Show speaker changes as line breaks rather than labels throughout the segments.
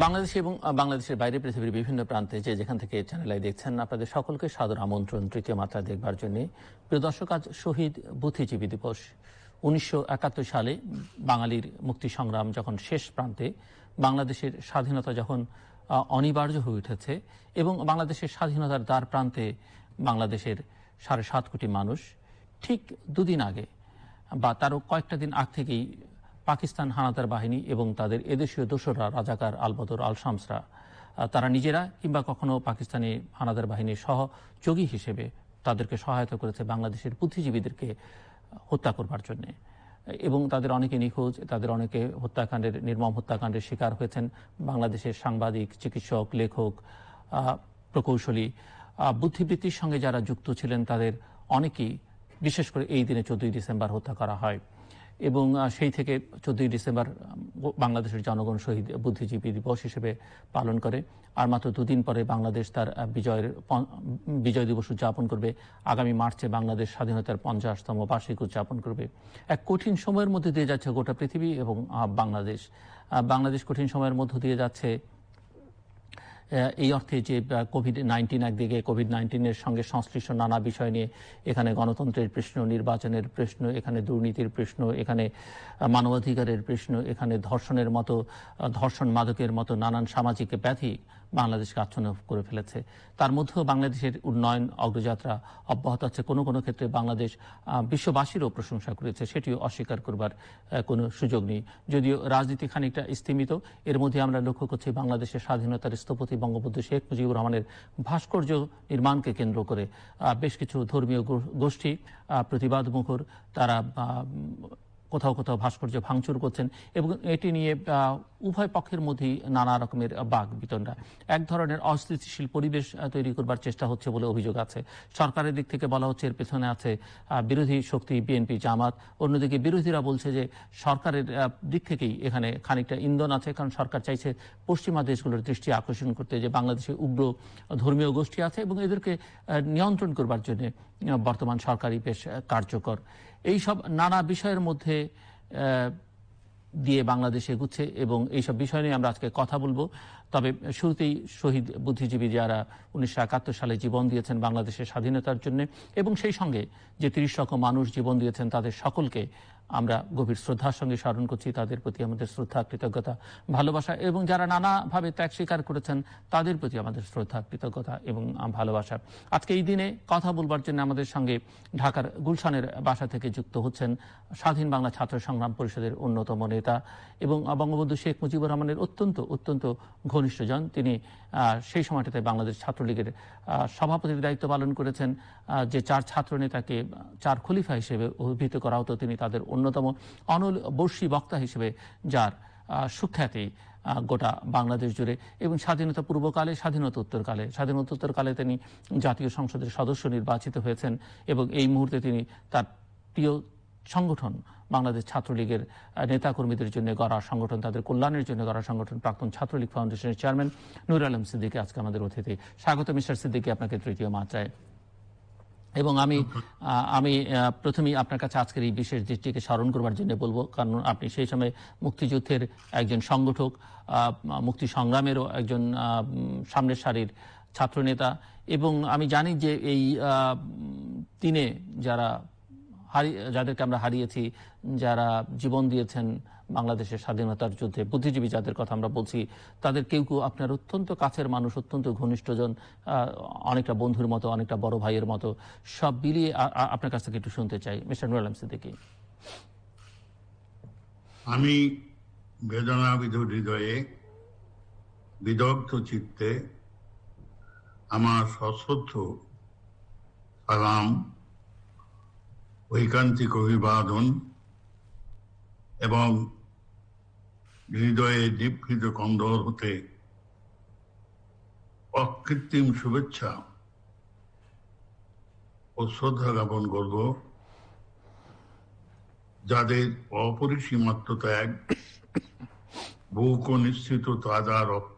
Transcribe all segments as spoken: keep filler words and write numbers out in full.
বাংলাদেশে এবং বাংলাদেশের বাইরে পৃথিবীর বিভিন্ন প্রান্তে যে যেখান থেকে চ্যানেল আই দেখছেন, আপনাদের সকলকে সাদর আমন্ত্রণ তৃতীয় মাত্রা দেখবার জন্য। প্রিয় দর্শক, আজ শহীদ বুদ্ধিজীবী দিবস। উনিশশো একাত্তর সালে বাঙালির মুক্তি সংগ্রাম যখন শেষ প্রান্তে, বাংলাদেশের স্বাধীনতা যখন অনিবার্য হয়ে উঠেছে এবং বাংলাদেশের স্বাধীনতার দ্বার প্রান্তে বাংলাদেশের সাড়ে সাত কোটি মানুষ, ঠিক দুদিন আগে বা তারও কয়েকটা দিন আগ থেকেই পাকিস্তান হানাদার বাহিনী এবং তাদের এদেশীয় দোসররা, রাজাকার, আলবদর, আল শামসরা, তারা নিজেরা কিংবা কখনো পাকিস্তানি হানাদার বাহিনীর সহযোগী হিসেবে তাদেরকে সহায়তা করেছে বাংলাদেশের বুদ্ধিজীবীদেরকে হত্যা করবার জন্যে। এবং তাদের অনেকে নিখোঁজ, তাদের অনেকে হত্যাকাণ্ডের, নির্মম হত্যাকাণ্ডের শিকার হয়েছেন। বাংলাদেশের সাংবাদিক, চিকিৎসক, লেখক, প্রকৌশলী, বুদ্ধিবৃত্তির সঙ্গে যারা যুক্ত ছিলেন তাদের অনেকেই বিশেষ করে এই দিনে চোদ্দই ডিসেম্বর হত্যা করা হয়। এবং সেই থেকে চোদ্দই ডিসেম্বর বাংলাদেশের জনগণ শহীদ বুদ্ধিজীবী দিবস হিসেবে পালন করে। আর মাত্র দুদিন পরে বাংলাদেশ তার বিজয়ের বিজয় দিবস উদযাপন করবে। আগামী মার্চে বাংলাদেশ স্বাধীনতার পঞ্চাশতম বার্ষিক উদযাপন করবে। এক কঠিন সময়ের মধ্যে দিয়ে যাচ্ছে গোটা পৃথিবী এবং বাংলাদেশ। বাংলাদেশ কঠিন সময়ের মধ্য দিয়ে যাচ্ছে এই অর্থে যে কোভিড নাইন্টিন একদিকে, কোভিড নাইন্টিনের সঙ্গে সংশ্লিষ্ট নানা বিষয় নিয়ে এখানে গণতন্ত্রের প্রশ্ন, নির্বাচনের প্রশ্ন, এখানে দুর্নীতির প্রশ্ন, এখানে মানবাধিকারের প্রশ্ন, এখানে ধর্ষণের মতো, ধর্ষণ মাদকের মতো নানান সামাজিক ব্যাধি বাংলাদেশকে আচ্ছন্ন করে ফেলেছে। তার মধ্যেও বাংলাদেশের উন্নয়ন অগ্রযাত্রা অব্যাহত আছে। কোনো কোনো ক্ষেত্রে বাংলাদেশ বিশ্ববাসীরও প্রশংসা করেছে, সেটিও অস্বীকার করবার কোনো সুযোগ নেই। যদিও রাজনীতি খানিকটা স্থিমিত, এর মধ্যে আমরা লক্ষ্য করছি বাংলাদেশের স্বাধীনতার স্থপতি বঙ্গবন্ধু শেখ মুজিবুর রহমানের ভাস্কর্য নির্মাণকে কেন্দ্র করে বেশ কিছু ধর্মীয় গোষ্ঠী প্রতিবাদ মুখর, তারা কোথাও কোথাও ভাস্কর্য ভাঙচুর করছেন এবং এটি নিয়ে উভয় পক্ষের মধ্যেই নানা রকমের বাক বিতণ্ডা। এক ধরনের অস্থিতিশীল পরিবেশ তৈরি করবার চেষ্টা হচ্ছে বলে অভিযোগ আছে। সরকারের দিক থেকে বলা হচ্ছে এর পেছনে আছে বিরোধী শক্তি বিএনপি, জামাত। অন্যদিকে বিরোধীরা বলছে যে সরকারের দিক থেকেই এখানে খানিকটা ইন্ধন আছে, কারণ সরকার চাইছে পশ্চিমা দেশগুলোর দৃষ্টি আকর্ষণ করতে যে বাংলাদেশে উগ্র ধর্মীয় গোষ্ঠী আছে এবং এদেরকে নিয়ন্ত্রণ করবার জন্য বর্তমান সরকারই বেশ কার্যকর। এই সব নানা বিষয়ের মধ্যে দিয়ে বাংলাদেশ এগুচ্ছে এবং এইসব বিষয় নিয়ে আমরা আজকে কথা বলবো। তবে শুরুতেই শহীদ বুদ্ধিজীবী যারা উনিশশো একাত্তর সালে জীবন দিয়েছেন বাংলাদেশের স্বাধীনতার জন্য এবং সেই সঙ্গে যে তিরিশ লক্ষ মানুষ জীবন দিয়েছেন তাদের সকলকে আমরা গভীর শ্রদ্ধার সঙ্গে স্মরণ করছি। তাদের প্রতি আমাদের শ্রদ্ধা, কৃতজ্ঞতা, ভালোবাসা এবং যারা নানাভাবে ত্যাগ স্বীকার করেছেন তাদের প্রতি আমাদের শ্রদ্ধা, কৃতজ্ঞতা এবং ভালোবাসা। আজকে এই দিনে কথা বলবার জন্য আমাদের সঙ্গে ঢাকার গুলশানের বাসা থেকে যুক্ত হচ্ছেন স্বাধীন বাংলা ছাত্র সংগ্রাম পরিষদের অন্যতম নেতা এবং বঙ্গবন্ধু শেখ মুজিবুর রহমানের অত্যন্ত অত্যন্ত ঘনিষ্ঠজন। তিনি সেই সময়টাতে বাংলাদেশ ছাত্রলীগের সভাপতির দায়িত্ব পালন করেছেন। যে চার ছাত্র নেতাকে চার খলিফা হিসেবে অভিহিত করা হতো, তিনি তাদের অন্যতম অনল বর্ষী বক্তা হিসেবে যার সুখ্যাতি গোটা বাংলাদেশ জুড়ে। এবং স্বাধীনতা পূর্বকালে, স্বাধীনতা উত্তরকালে, স্বাধীনতা উত্তরকালে তিনি জাতীয় সংসদের সদস্য নির্বাচিত হয়েছেন এবং এই মুহূর্তে তিনি তার প্রিয় সংগঠন বাংলাদেশ ছাত্রলীগের নেতাকর্মীদের জন্য গড়া সংগঠন, তাদের কল্যাণের জন্য গড়া সংগঠন প্রাক্তন ছাত্রলীগ ফাউন্ডেশনের চেয়ারম্যান নূর আলম সিদ্দিকী আজকে আমাদের অতিথি। স্বাগত মিস্টার সিদ্দিকী আপনাকে তৃতীয় মাত্রায়। এবং আমি আমি প্রথমেই আপনার কাছে আজকের এই বিশেষ দিনটিকে স্মরণ করবার জন্য বলবো, কারণ আপনি সেই সময় মুক্তিযুদ্ধের একজন সংগঠক, মুক্তি সংগ্রামেরও একজন সামনের সারির ছাত্রনেতা এবং আমি জানি যে এই দিনে যারা যাদেরকে আমরা হারিয়েছি, যারা জীবন দিয়েছেন বাংলাদেশের স্বাধীনতার যুদ্ধে, বুদ্ধিজীবী যাদের কথা আমরা বলছি, তাদের কেউ কেউ আপনার অত্যন্ত কাছের মানুষ, অত্যন্ত ঘনিষ্ঠজন, অনেকটা বন্ধুর মতো, অনেকটা বড় ভাইয়ের মতো। সব মিলিয়ে আপনার কাছ থেকে একটু শুনতে চাই মিস্টার নূর আলম সিদ্দিকী।
আমি বেদনাবিধ হৃদয়ে, বিদগ্ধ চিত্তে আমার সশ্রদ্ধ সালাম, ঐকান্তিক অভিবাদন এবং হৃদয়ে দীপ্তিত কন্দর হতে অকৃত্রিম শুভেচ্ছা ও শ্রদ্ধা জ্ঞাপন করব যাদের অপরিসীম আত্মত্যাগ, বুক নিশ্চিত তাজা রক্ত,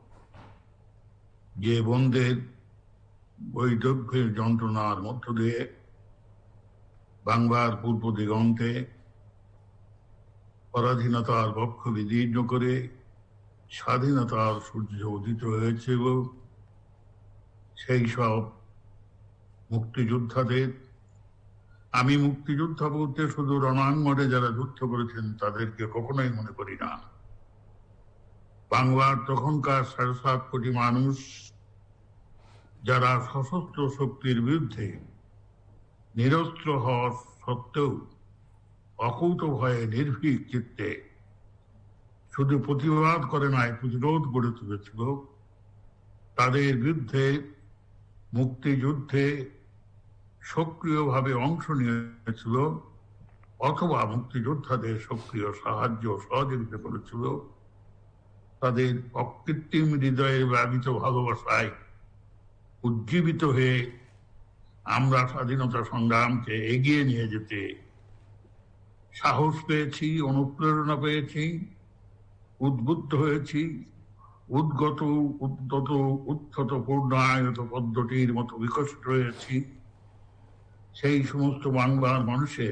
যে বন্দের বৈদগ্ধ্যের যন্ত্রণার মধ্য দিয়ে বাংলার পূর্ব দিগন্তে পরাধীনতার বক্ষ বিদীর্ণ করে স্বাধীনতার সূর্য উদিত হয়েছিল সেই সব মুক্তিযোদ্ধাদের। আমি মুক্তিযোদ্ধা বলতে শুধু রণাঙ্গনে যারা যুদ্ধ করেছেন তাদেরকে কখনোই মনে করি না। বাংলার তখনকার সাড়ে সাত কোটি মানুষ যারা সশস্ত্র শক্তির বিরুদ্ধে নিরস্ত্র হওয়ার সত্ত্বেও অকুত ভয়ে নির্ভীক চিত্তে শুধু প্রতিবাদ করে নাই, প্রতিরোধ গড়ে তুলেছিল, তাদের বিরুদ্ধে মুক্তিযুদ্ধে সক্রিয়ভাবে অংশ নিয়েছিল অথবা মুক্তিযোদ্ধাদের সক্রিয় সাহায্য সহযোগিতা করেছিল, তাদের অকৃত্রিম হৃদয়ের ব্যাবিত ভালোবাসায় উজ্জীবিত হয়ে আমরা স্বাধীনতা সংগ্রামকে এগিয়ে নিয়ে যেতে সাহস পেয়েছি, অনুপ্রেরণা পেয়েছি, উদ্বুদ্ধ হয়েছি, উদ্গত উদ্যত উত্থত পূর্ণায়ত পদ্ধতির মতো বিকশিত হয়েছি। সেই সমস্ত বাংলার মানুষের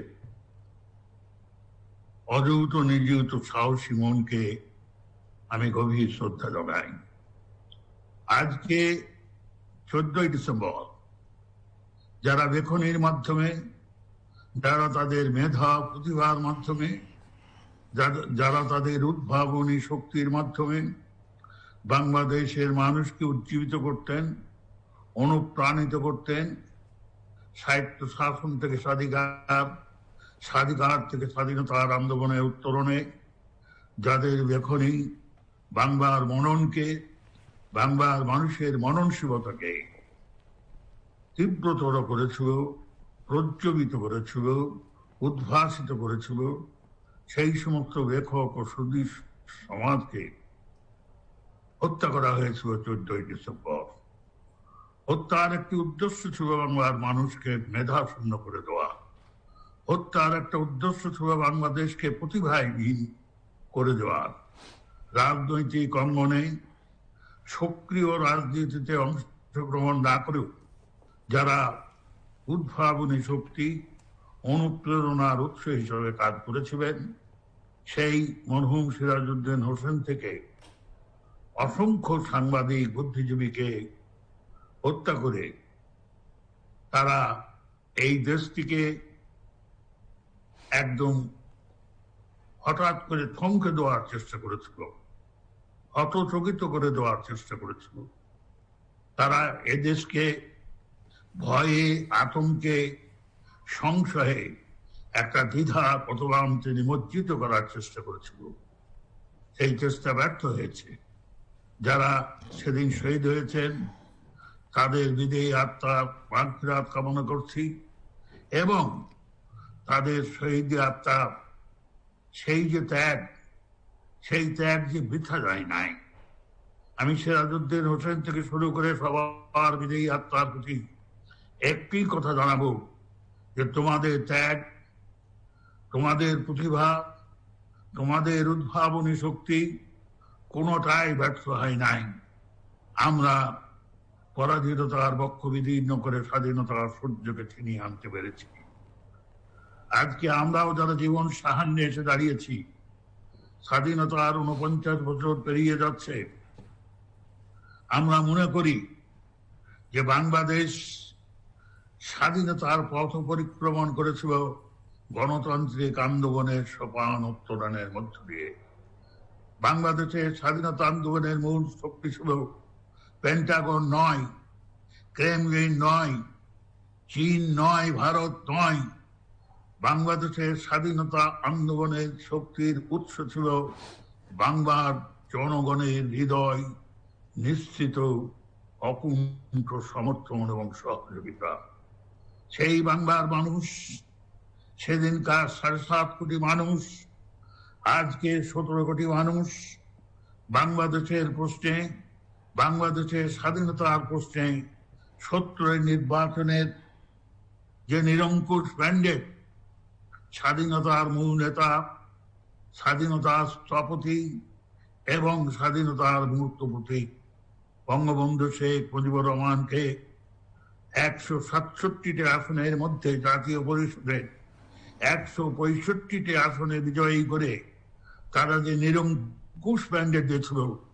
অযৌত নির্যুত সাহসী মনকে আমি গভীর শ্রদ্ধা জানাই। আজকে চোদ্দই ডিসেম্বর যারা লেখনীর মাধ্যমে, যারা তাদের মেধা প্রতিভার মাধ্যমে, যারা তাদের উদ্ভাবনী শক্তির মাধ্যমে বাংলাদেশের মানুষকে উজ্জীবিত করতেন, অনুপ্রাণিত করতেন, সাহিত্য শাসন থেকে স্বাধিকার, স্বাধিকার থেকে স্বাধীনতার আন্দোলনের উত্তরণে যাদের লেখনী বাংলার মননকে, বাংলার মানুষের মননশীলতাকে তীব্রতর করেছিল, প্রজ্বলিত করেছিল, উদ্ভাসিত করেছিল, সেই সমস্ত লেখক ও সুধী সমাজকে হত্যা করা হয়েছিল চোদ্দই ডিসেম্বর। হত্যার একটি উদ্দেশ্য ছিল বাংলার মানুষকে মেধা শূন্য করে দেওয়া। হত্যার একটা উদ্দেশ্য ছিল বাংলাদেশকে প্রতিভাহীন করে দেওয়া। রাজনৈতিক অঙ্গনে সক্রিয় রাজনীতিতে অংশগ্রহণ না করেও যারা উদ্ভাবনী শক্তি, অনুপ্রেরণার উৎস হিসেবে কাজ করেছিলেন, সেই মরহুম সিরাজউদ্দিন হোসেন থেকে অসংখ্য সাংবাদিক, বুদ্ধিজীবীকে হত্যা করে তারা এই দেশটিকে একদম হঠাৎ করে থমকে দেওয়ার চেষ্টা করেছিল, হতচকিত করে দেওয়ার চেষ্টা করেছিল। তারা এদেশকে ভয়ে, আতঙ্কে, সংশয়ে একটা দ্বিধা পথবান্তে নিমজ্জিত করার চেষ্টা করেছিল। সেই চেষ্টা ব্যর্থ হয়েছে। যারা সেদিন শহীদ হয়েছেন তাদের বিদেহী আত্মা মাগফিরাত কামনা করছি এবং তাদের শহীদ আত্মা সেই যে ত্যাগ, সেই ত্যাগ যে বৃথা যায় নাই। আমি সিরাজউদ্দিন হোসেন থেকে শুরু করে সবার বিদেহী আত্মার প্রতি একটি কথা জানাবো যে তোমাদের ত্যাগ, তোমাদের প্রতিভা, তোমাদের উদ্ভাবনী শক্তি কোনোটাই ব্যর্থ হয় নাই। আমরা পরাধীনতার বক্ষ বিদীর্ণ করে স্বাধীনতার সূর্যকে ছিনিয়ে আনতে পেরেছি। আজকে আমরাও যারা জীবন সাহায্যে এসে দাঁড়িয়েছি, স্বাধীনতার উনপঞ্চাশ বছর পেরিয়ে যাচ্ছে, আমরা মনে করি যে বাংলাদেশ স্বাধীনতার পথ পরিক্রমণ করেছিল গণতান্ত্রিক আন্দোলনের সোপান উত্তরণের মধ্য দিয়ে। বাংলাদেশের স্বাধীনতা আন্দোলনের মূল শক্তি ছিল পেন্টাগন নয়, ক্রেমলিন নয়, চীন নয়, ভারত নয়। বাংলাদেশের স্বাধীনতা আন্দোলনের শক্তির উৎস ছিল বাংলার জনগণের হৃদয় নিশ্চিত অকুণ্ঠ সমর্থন এবং সহযোগিতা। সেই বাংলার মানুষ, সেদিনকার সাড়ে সাত কোটি মানুষ, আজকে সতেরো কোটি মানুষ বাংলাদেশের প্রশ্নে, বাংলাদেশের স্বাধীনতার প্রশ্নে সত্তরের নির্বাচনের যে নিরঙ্কুশ ম্যান্ডেট, স্বাধীনতার মূল নেতা, স্বাধীনতার স্থপতি এবং স্বাধীনতার মূর্ত প্রতীক বঙ্গবন্ধু শেখ মুজিবুর রহমানকে একশো সাতষট্টিটি আসনের মধ্যে জাতীয় পরিষদে একশো পঁয়ষট্টিটি আসনে বিজয়ী করে তারা যে নিরঙ্কুশ ম্যান্ডেট দিয়েছিল,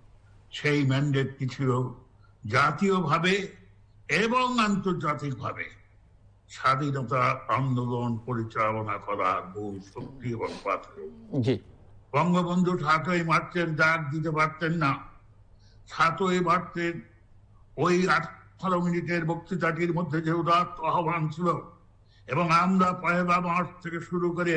সেই ম্যান্ডেটটি ছিল জাতীয়ভাবে এবং আন্তর্জাতিকভাবে স্বাধীনতা আন্দোলন পরিচালনা করার মূল শক্তি এবং পাত্র। বঙ্গবন্ধু সাতই মার্চের ডাক দিতে পারতেন না, সাতই মার্চের ওই আঠারো মিনিটের বক্তৃতাটির মধ্যে যে উদাত্ত আহ্বান ছিল, এবং আমরা পয়লা মার্চ থেকে শুরু করে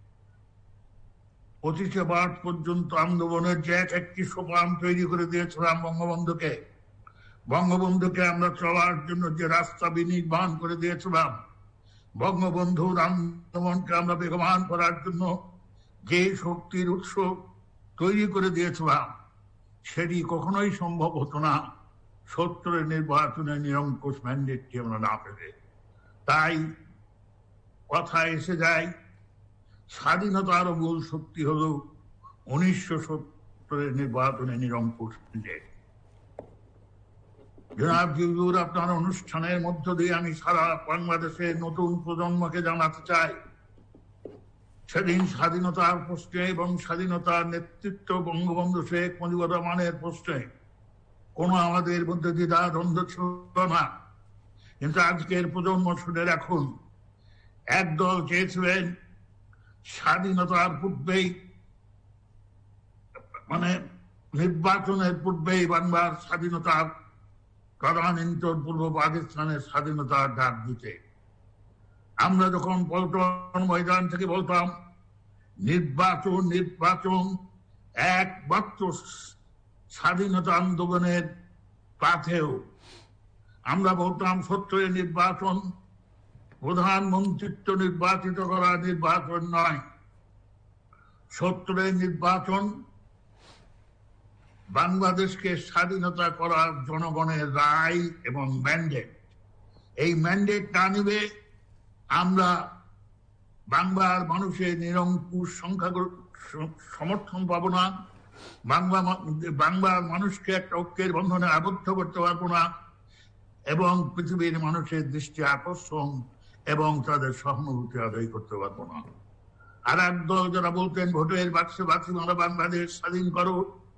পঁচিশে মার্চ পর্যন্ত আন্দোলনের যে এক একটি সোপান তৈরি করে দিয়েছিলাম বঙ্গবন্ধুকে, বঙ্গবন্ধুকে আমরা চলার জন্য যে রাস্তা বিনির্মাণ করে দিয়েছিলাম, বঙ্গবন্ধুর আন্দোলনকে আমরা বেগবান করার জন্য যে শক্তির উৎস তৈরি করে দিয়েছিলাম, সেটি কখনোই সম্ভব হতো না সত্তরের নির্বাচনে নিরঙ্কুশ ম্যান্ডেটটি আমরা না পেলে। তাই কথা এসে যায়, স্বাধীনতার মূল শক্তি হল উনিশশো সত্তরের নির্বাচনে নিরঙ্কুশ ম্যান্ডেট। জনাব জিউর, আপনার অনুষ্ঠানের মধ্য দিয়ে আমি সারা বাংলাদেশের নতুন প্রজন্মকে জানাতে চাই, সেদিন স্বাধীনতার প্রশ্নে এবং স্বাধীনতার নেতৃত্ব বঙ্গবন্ধু শেখ মুজিবুর রহমানের প্রশ্নে কোনো আমাদের মধ্যে দ্বিধা দ্বন্দ্ব ছিল না। কিন্তু আজকের প্রজন্ম শুনে রাখুন, একদল চেয়েছিলেন স্বাধীনতার পূর্বেই, মানে নির্বাচনের পূর্বেই বাংলার স্বাধীনতার তদানীন্তন পূর্ব পাকিস্তানের স্বাধীনতার ডাক দিতে। আমরা যখন পল্টন ময়দান থেকে বলতাম নির্বাচন নির্বাচন একমাত্র স্বাধীনতা আন্দোলনের পাথেও, আমরা বলতাম সত্তরের নির্বাচন প্রধানমন্ত্রিত্ব নির্বাচিত করা নির্বাচন নয়, সত্তরের নির্বাচন বাংলাদেশকে স্বাধীনতা করার জনগণের রায় এবং ম্যান্ডেট। এই ম্যান্ডেট না নিবে আমরা বাংলার মানুষের নিরঙ্কুশ সংখ্যাগরিষ্ঠ সমর্থন পাব না, বাংলা বাংলার মানুষকে একটা ঐক্যের বন্ধনে আবদ্ধ করতে পারবো না, এবং পৃথিবীর মানুষের দৃষ্টি আকর্ষণ এবং তাদের সহানুভূতি আদায় করতে পারবো না। আর একদল যারা বলতেন ভোটের বাক্সে বাক্সে আমরা বাংলাদেশ স্বাধীন করো,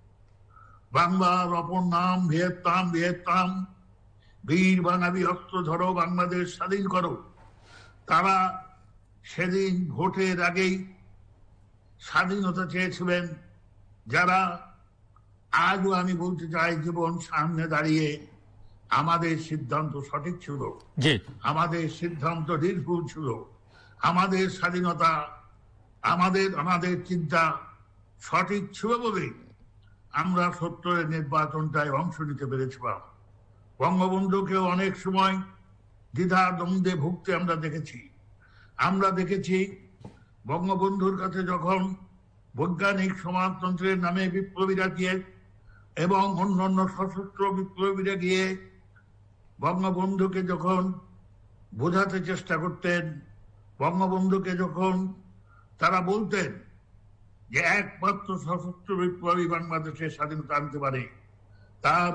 বাংলার অপর নাম ভিয়েতনাম, ভিয়েতনাম বীর বাঙালি অস্ত্র ধরো, বাংলাদেশ স্বাধীন করো, তারা সেদিন ভোটের আগেই স্বাধীনতা চেয়েছিলেন, যারা আজও আমি বলতে চাই জীবন সামনে দাঁড়িয়ে আমাদের সিদ্ধান্ত সঠিক ছিল, আমাদের সিদ্ধান্ত নির্ভুল ছিল, আমাদের স্বাধীনতা আমাদের আমাদের চিন্তা সঠিক ছিল বলে আমরা সত্তরের নির্বাচনটায় অংশ নিতে পেরেছিলাম। বঙ্গবন্ধুকেও অনেক সময় দ্বিধা দ্বন্দ্বে ভুগতে আমরা দেখেছি। আমরা দেখেছি বঙ্গবন্ধুর কাছে যখন বৈজ্ঞানিক সমাজতন্ত্রের নামে বিপ্লবীরা গিয়ে এবং অন্যান্য সশস্ত্র বিপ্লবীরা গিয়ে বঙ্গবন্ধুকে যখন বোঝাতে চেষ্টা করতেন, বঙ্গবন্ধুকে যখন তারা বলতেন যে একমাত্র সশস্ত্র বিপ্লবী বাংলাদেশের স্বাধীনতা আনতে পারে, তার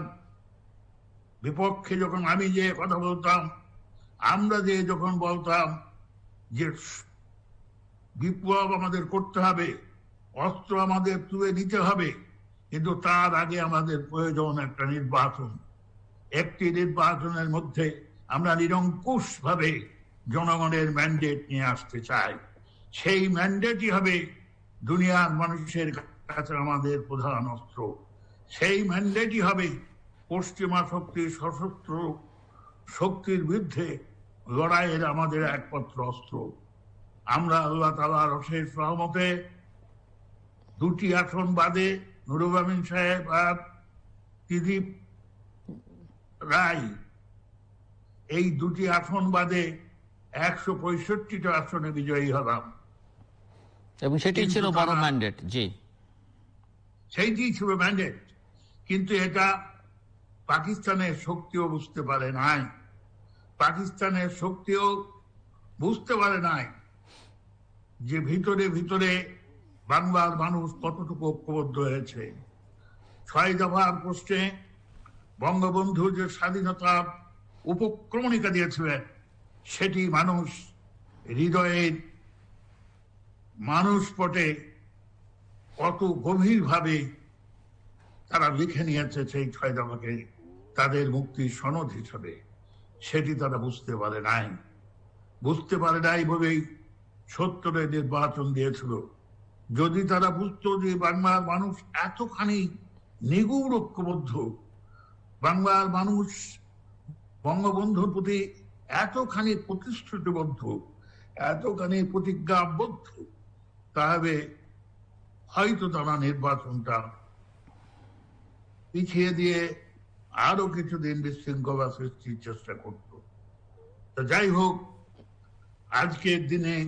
বিপক্ষে যখন আমি যে কথা বলতাম, আমরা যে যখন বলতাম যে বিপ্লব আমাদের করতে হবে, অস্ত্র আমাদের তুলে নিতে হবে, কিন্তু তার আগে আমাদের প্রয়োজন একটা নির্বাচন। একটি নির্বাচনের মধ্যে আমরা নিরঙ্কুশ ভাবে জনগণের ম্যান্ডেট নিয়ে আসতে চাই। সেই ম্যান্ডেটই হবে দুনিয়ার মানুষের কাছে আমাদের প্রধান অস্ত্র। সেই ম্যান্ডেটই হবে পশ্চিমা শক্তির সশস্ত্র শক্তির বিরুদ্ধে লড়াইয়ের আমাদের একমাত্র অস্ত্র। আমরা আল্লাহ তাআলার অশেষ রহমতে দুটি আসন বাদে নুরুল আমিন সাহেব আর ত্রিদীপ রায়, এই দুটি আসন বাদে একশো পঁয়ষট্টিটা আসনে বিজয়ী হলাম,
এবং সেটি ছিল বড় ম্যান্ডেট। জি,
সেইটি ছিল ম্যান্ডেট। কিন্তু এটা পাকিস্তানের শক্তিও বুঝতে পারে নাই, পাকিস্তানের শক্তিও বুঝতে পারে নাই যে ভিতরে ভিতরে বাংলার মানুষ কতটুকু ঐক্যবদ্ধ হয়েছে। ছয় দফার প্রশ্নে বঙ্গবন্ধু যে স্বাধীনতার উপক্রমণিকা দিয়েছিলেন, সেটি মানুষ হৃদয়ের মানুষ পটে কত গভীরভাবে তারা লিখে নিয়েছে সেই ছয় দফাকে তাদের মুক্তির সনদ হিসেবে, সেটি তারা বুঝতে পারে নাই। বুঝতে পারে নাই বলেই সত্তরে নির্বাচন দিয়েছিল। যদি তারা বুঝতো যে বাংলার মানুষ এতখানি নিগুড় ঐক্যবদ্ধ, বাংলার মানুষ বঙ্গবন্ধুর প্রতি এতখানি প্রতিশ্রুতিবদ্ধ, এতখানি প্রতিজ্ঞাবদ্ধ, তাহলে হয়তো তারা নির্বাচনটা পিছিয়ে দিয়ে আরো কিছুদিন বিশৃঙ্খলা সৃষ্টির চেষ্টা করত। তো যাই হোক, আজকের দিনে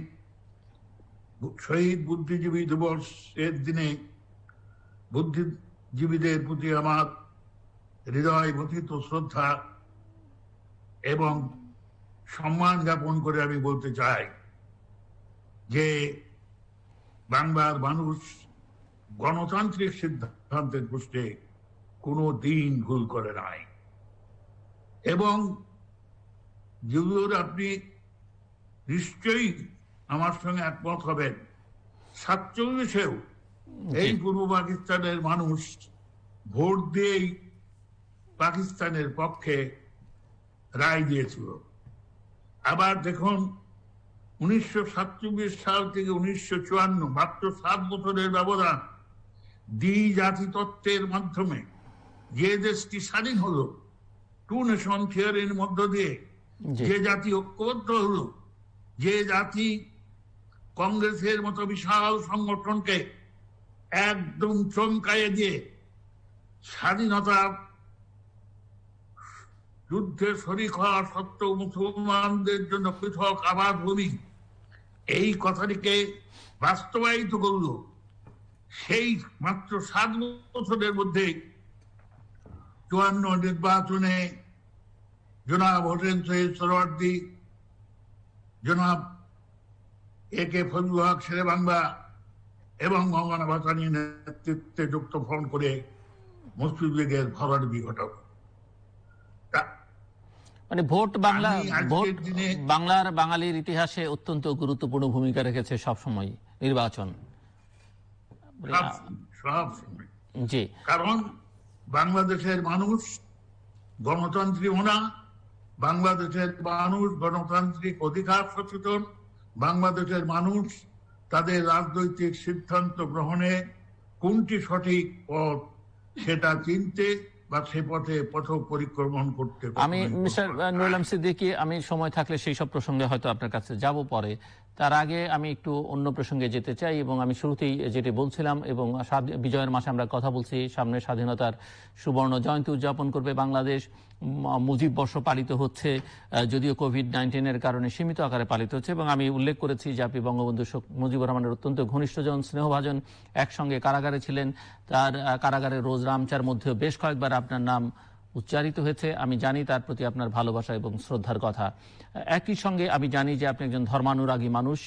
শহীদ বুদ্ধিজীবী দিবস এর দিনে বুদ্ধিজীবীদের প্রতি আমার হৃদয় গঠিত শ্রদ্ধা এবং সম্মান জ্ঞাপন করে আমি বলতে চাই যে বাংলার মানুষ গণতান্ত্রিক সিদ্ধান্তের পুষ্টে কোনো দিন ভুল করে নাই। এবং যেগুলোর আপনি নিশ্চয়ই আমার সঙ্গে একমত হবেন, সাতচল্লিশেও এই পূর্ব পাকিস্তানের মানুষ ভোট দিয়েই পাকিস্তানের পক্ষে রায় দিয়েছিল। আবার দেখুন, উনিশশো সাতচল্লিশ সাল থেকে উনিশশো চুয়ান্ন মাত্র সাত বছরের ব্যবধান, দ্বি জাতি তত্ত্বের মাধ্যমে যে দেশটি স্বাধীন হলো, টু নেশন থিওরির মধ্য দিয়ে যে জাতি ঐক্যবদ্ধ হলো, যে জাতি কংগ্রেসের মতো বিশাল সংগঠনকে একদম চমকাইয়ে দিয়ে স্বাধীনতা যুদ্ধে শরিক হওয়া সত্ত্বেও মুসলমানদের জন্য পৃথক আবাদ ভূমি, এই কথাটিকে বাস্তবায়িত করল, সেই মাত্র সাত বছরের মধ্যে চুয়ান্ন নির্বাচনে জনাব হোসেন শহীদ সোহরাওয়ার্দী, জনাব এ কে ফজলুল হক শেরেবাংলা এবং মৌলানা ভাসানীর নেতৃত্বে যুক্ত ফোন করে মুসলিম লীগের ভরাডুবি ঘটাল।
মানে ভোট বাংলা ভোট বাংলার বাঙালির ইতিহাসে অত্যন্ত গুরুত্বপূর্ণ ভূমিকা রেখেছে সবসময় নির্বাচন।
জি, কারণ বাংলাদেশের মানুষ গণতান্ত্রিক মনা, বাংলাদেশের মানুষ গণতান্ত্রিক অধিকার সচেতন, বাংলাদেশের মানুষ তাদের রাজনৈতিক সিদ্ধান্ত গ্রহণে কোনটি সঠিক পথ সেটা চিনতে বা সে পথে পথ পরিক্রমণ করতে।
আমি মিস্টার নুরুল আলম সিদ্দিকী, আমি সময় থাকলে সেই সব প্রসঙ্গে হয়তো আপনার কাছে যাব পরে। তার আগে আমি একটু অন্য প্রসঙ্গে যেতে চাই এবং আমি শুরুতেই যেটি বলছিলাম এবং বিজয়ের মাসে আমরা কথা বলছি, সামনে স্বাধীনতার সুবর্ণ জয়ন্তী উদযাপন করবে বাংলাদেশ। মুজিব বর্ষ পালিত হচ্ছে, যদিও কোভিড নাইন্টিনের কারণে সীমিত আকারে পালিত হচ্ছে, এবং আমি উল্লেখ করেছি যে আপনি বঙ্গবন্ধু মুজিবুর রহমানের অত্যন্ত ঘনিষ্ঠজন, স্নেহভাজন, একসঙ্গে কারাগারে ছিলেন। তার কারাগারে রোজ রামচার মধ্যেও বেশ কয়েকবার আপনার নাম উচ্চারিত হয়েছে। আমি জানি তার প্রতি আপনার ভালোবাসা এবং শ্রদ্ধার কথা। একই সঙ্গে আমি জানি যে আপনি একজন ধর্মানুরাগী মানুষ,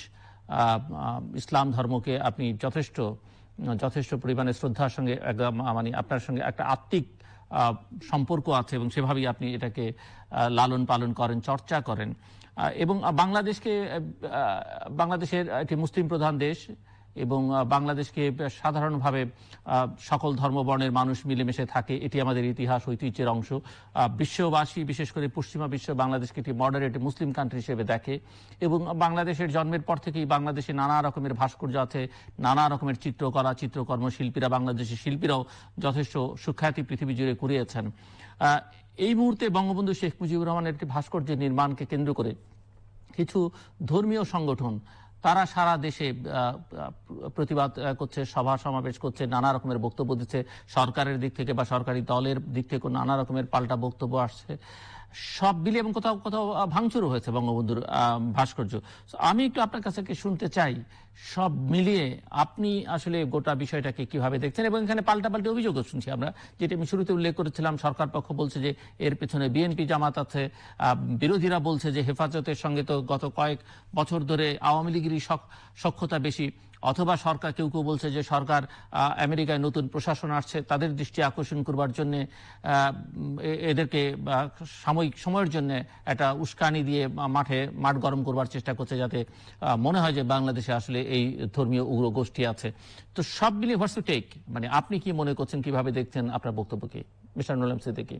ইসলাম ধর্মকে আপনি যথেষ্ট যথেষ্ট পরিমাণে শ্রদ্ধার সঙ্গে মানে আপনার সঙ্গে একটা আত্মিক সম্পর্ক আছে এবং সেভাবেই আপনি এটাকে লালন পালন করেন, চর্চা করেন। এবং বাংলাদেশকে বাংলাদেশের একটি মুসলিম প্রধান দেশ এবং বাংলাদেশকে সাধারণভাবে সকল ধর্মবর্ণের মানুষ মিলেমিশে থাকে, এটি আমাদের ইতিহাস ঐতিহ্যের অংশ। বিশ্ববাসী, বিশেষ করে পশ্চিমা বিশ্ব, বাংলাদেশকে একটি মডারেট মুসলিম কান্ট্রি হিসেবে দেখে এবং বাংলাদেশের জন্মের পর থেকেই বাংলাদেশে নানা রকমের ভাস্কর্য আছে, নানা রকমের চিত্রকলা, চিত্রকর্ম শিল্পীরা, বাংলাদেশের শিল্পীরাও যথেষ্ট সুখ্যাতি পৃথিবী জুড়ে কুড়িয়েছেন। এই মুহূর্তে বঙ্গবন্ধু শেখ মুজিবুর রহমানের একটি ভাস্কর্যের নির্মাণকে কেন্দ্র করে কিছু ধর্মীয় সংগঠন তারা সারা দেশে প্রতিবাদ করছে, সভা সমাবেশ করছে, নানা রকমের বক্তব্য দিচ্ছে, সরকারের দিক থেকে বা সরকারি দলের দিক থেকে নানা রকমের পাল্টা বক্তব্য আসছে, সব মিলে, এবং কোথাও কোথাও ভাঙচুরও হয়েছে বঙ্গবন্ধুর ভাস্কর্য। আমি একটু আপনার কাছে শুনতে চাই, সব মিলিয়ে আপনি আসলে গোটা বিষয়টাকে কিভাবে দেখছেন? এবং এখানে পাল্টাপাল্টি অভিযোগও শুনছি আমরা, যেটি আমি শুরুতে উল্লেখ করেছিলাম। সরকার পক্ষ বলছে যে এর পেছনে বিএনপি জামাত আছে, বিরোধীরা বলছে যে হেফাজতের সঙ্গে তো গত কয়েক বছর ধরে আওয়ামী লীগেরই সক্ষতা বেশি। অথবা সরকার, কেউ কেউ বলছে যে সরকার আমেরিকায় নতুন প্রশাসন আসছে, তাদের দৃষ্টি আকর্ষণ করবার জন্য এদেরকে সাময়িক সময়ের জন্য একটা উস্কানি দিয়ে মাঠে মাঠ গরম করবার চেষ্টা করছে, যাতে মনে হয় যে বাংলাদেশে আসলে এই ধর্মীয় উগ্র গোষ্ঠী আছে। তো সব মিলিয়ে হোয়াটস টু টেক, মানে আপনি কি মনে করছেন, কিভাবে দেখছেন আপনার বক্তব্যকে মিস্টার নুরুল আলম সিদ্দিকী?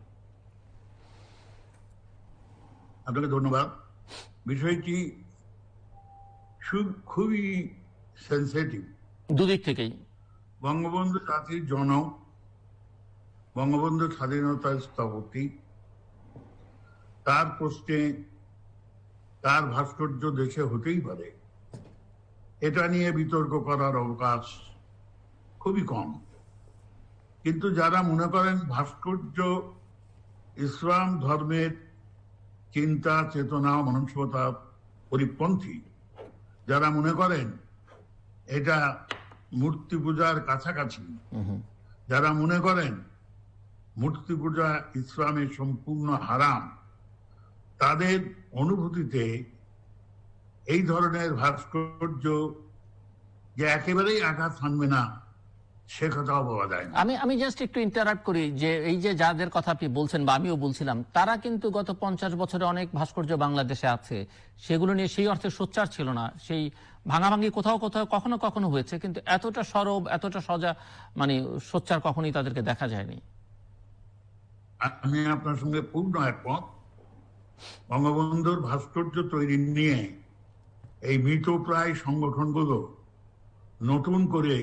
আপনাকে ধন্যবাদ। বিষয়টি খুবই সেন্সিটিভ
দুদিক থেকেই।
বঙ্গবন্ধু জাতির জনক, বঙ্গবন্ধু স্বাধীনতার স্থপতি, তার প্রশ্নে তার ভাস্কর্য দেশে হতেই পারে, এটা নিয়ে বিতর্ক করার অবকাশ খুবই কম। কিন্তু যারা মনে করেন ভাস্কর্য ইসলাম ধর্মের চিন্তা, চেতনা, মানসিকতা পরিপন্থী, যারা মনে করেন এটা মূর্তি পূজার কাছাকাছি, যারা মনে করেন মূর্তি পূজা ইসলামের সম্পূর্ণ হারাম, তাদের অনুভূতিতে এই ধরনের ভাস্কর্য যে একেবারেই আঘাত হানবে না, সে কথাও বলা যায় না।
আমি আমি জাস্ট একটু ইন্টারাপ্ট করি যে এই যে যাদের কথা আপনি বলছেন বা আমিও বলছিলাম, তারা কিন্তু গত পঞ্চাশ বছরে অনেক ভাস্কর্য বাংলাদেশে আছে, সেগুলো নিয়ে সেই অর্থে সোচ্চার ছিল না। সেই ভাঙাভাঙি কোথাও কোথাও কখনো কখনো হয়েছে, কিন্তু এতটা সরব, এতটা সজা, মানে সোচ্চার কখনোই তাদেরকে দেখা যায়নি।
আমি আপনার সঙ্গে পূর্ণ একমত। বঙ্গবন্ধুর ভাস্কর্য তৈরি নিয়ে এই মৃতপ্রায় সংগঠনগুলো নতুন করে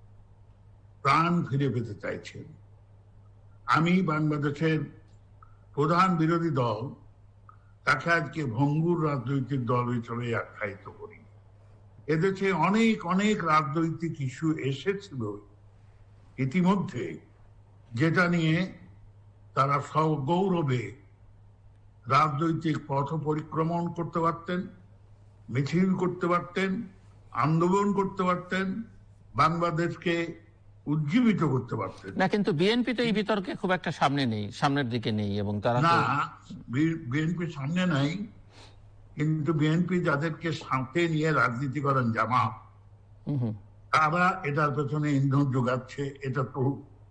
প্রাণ ফিরে পেতে চাইছেন। আমি বাংলাদেশের প্রধান বিরোধী দল, তাকে আজকে ভঙ্গুর রাজনৈতিক দল হিসেবে আখ্যায়িত করি। এদেশে অনেক অনেক রাজনৈতিক ইস্যু এসেছিল ইতিমধ্যে, যেটা নিয়ে তারা সগৌরবে রাজনৈতিক পথ পরিক্রমণ করতে পারতেন, মিছিল করতে পারতেন, আন্দোলন করতে পারতেন, বাংলাদেশকে উজ্জীবিত করতে পারতেন
না। কিন্তু বিএনপি তো এই বিতর্কে খুব একটা সামনে নেই, সামনের দিকে নেই, এবং তারা
না, বিএনপি সামনে নাই। কিন্তু বিএনপি যাদেরকে সাথে নিয়ে রাজনীতি করেন, জামাত, তারা এটার পেছনে ইন্ধন যোগাচ্ছে। এটা তো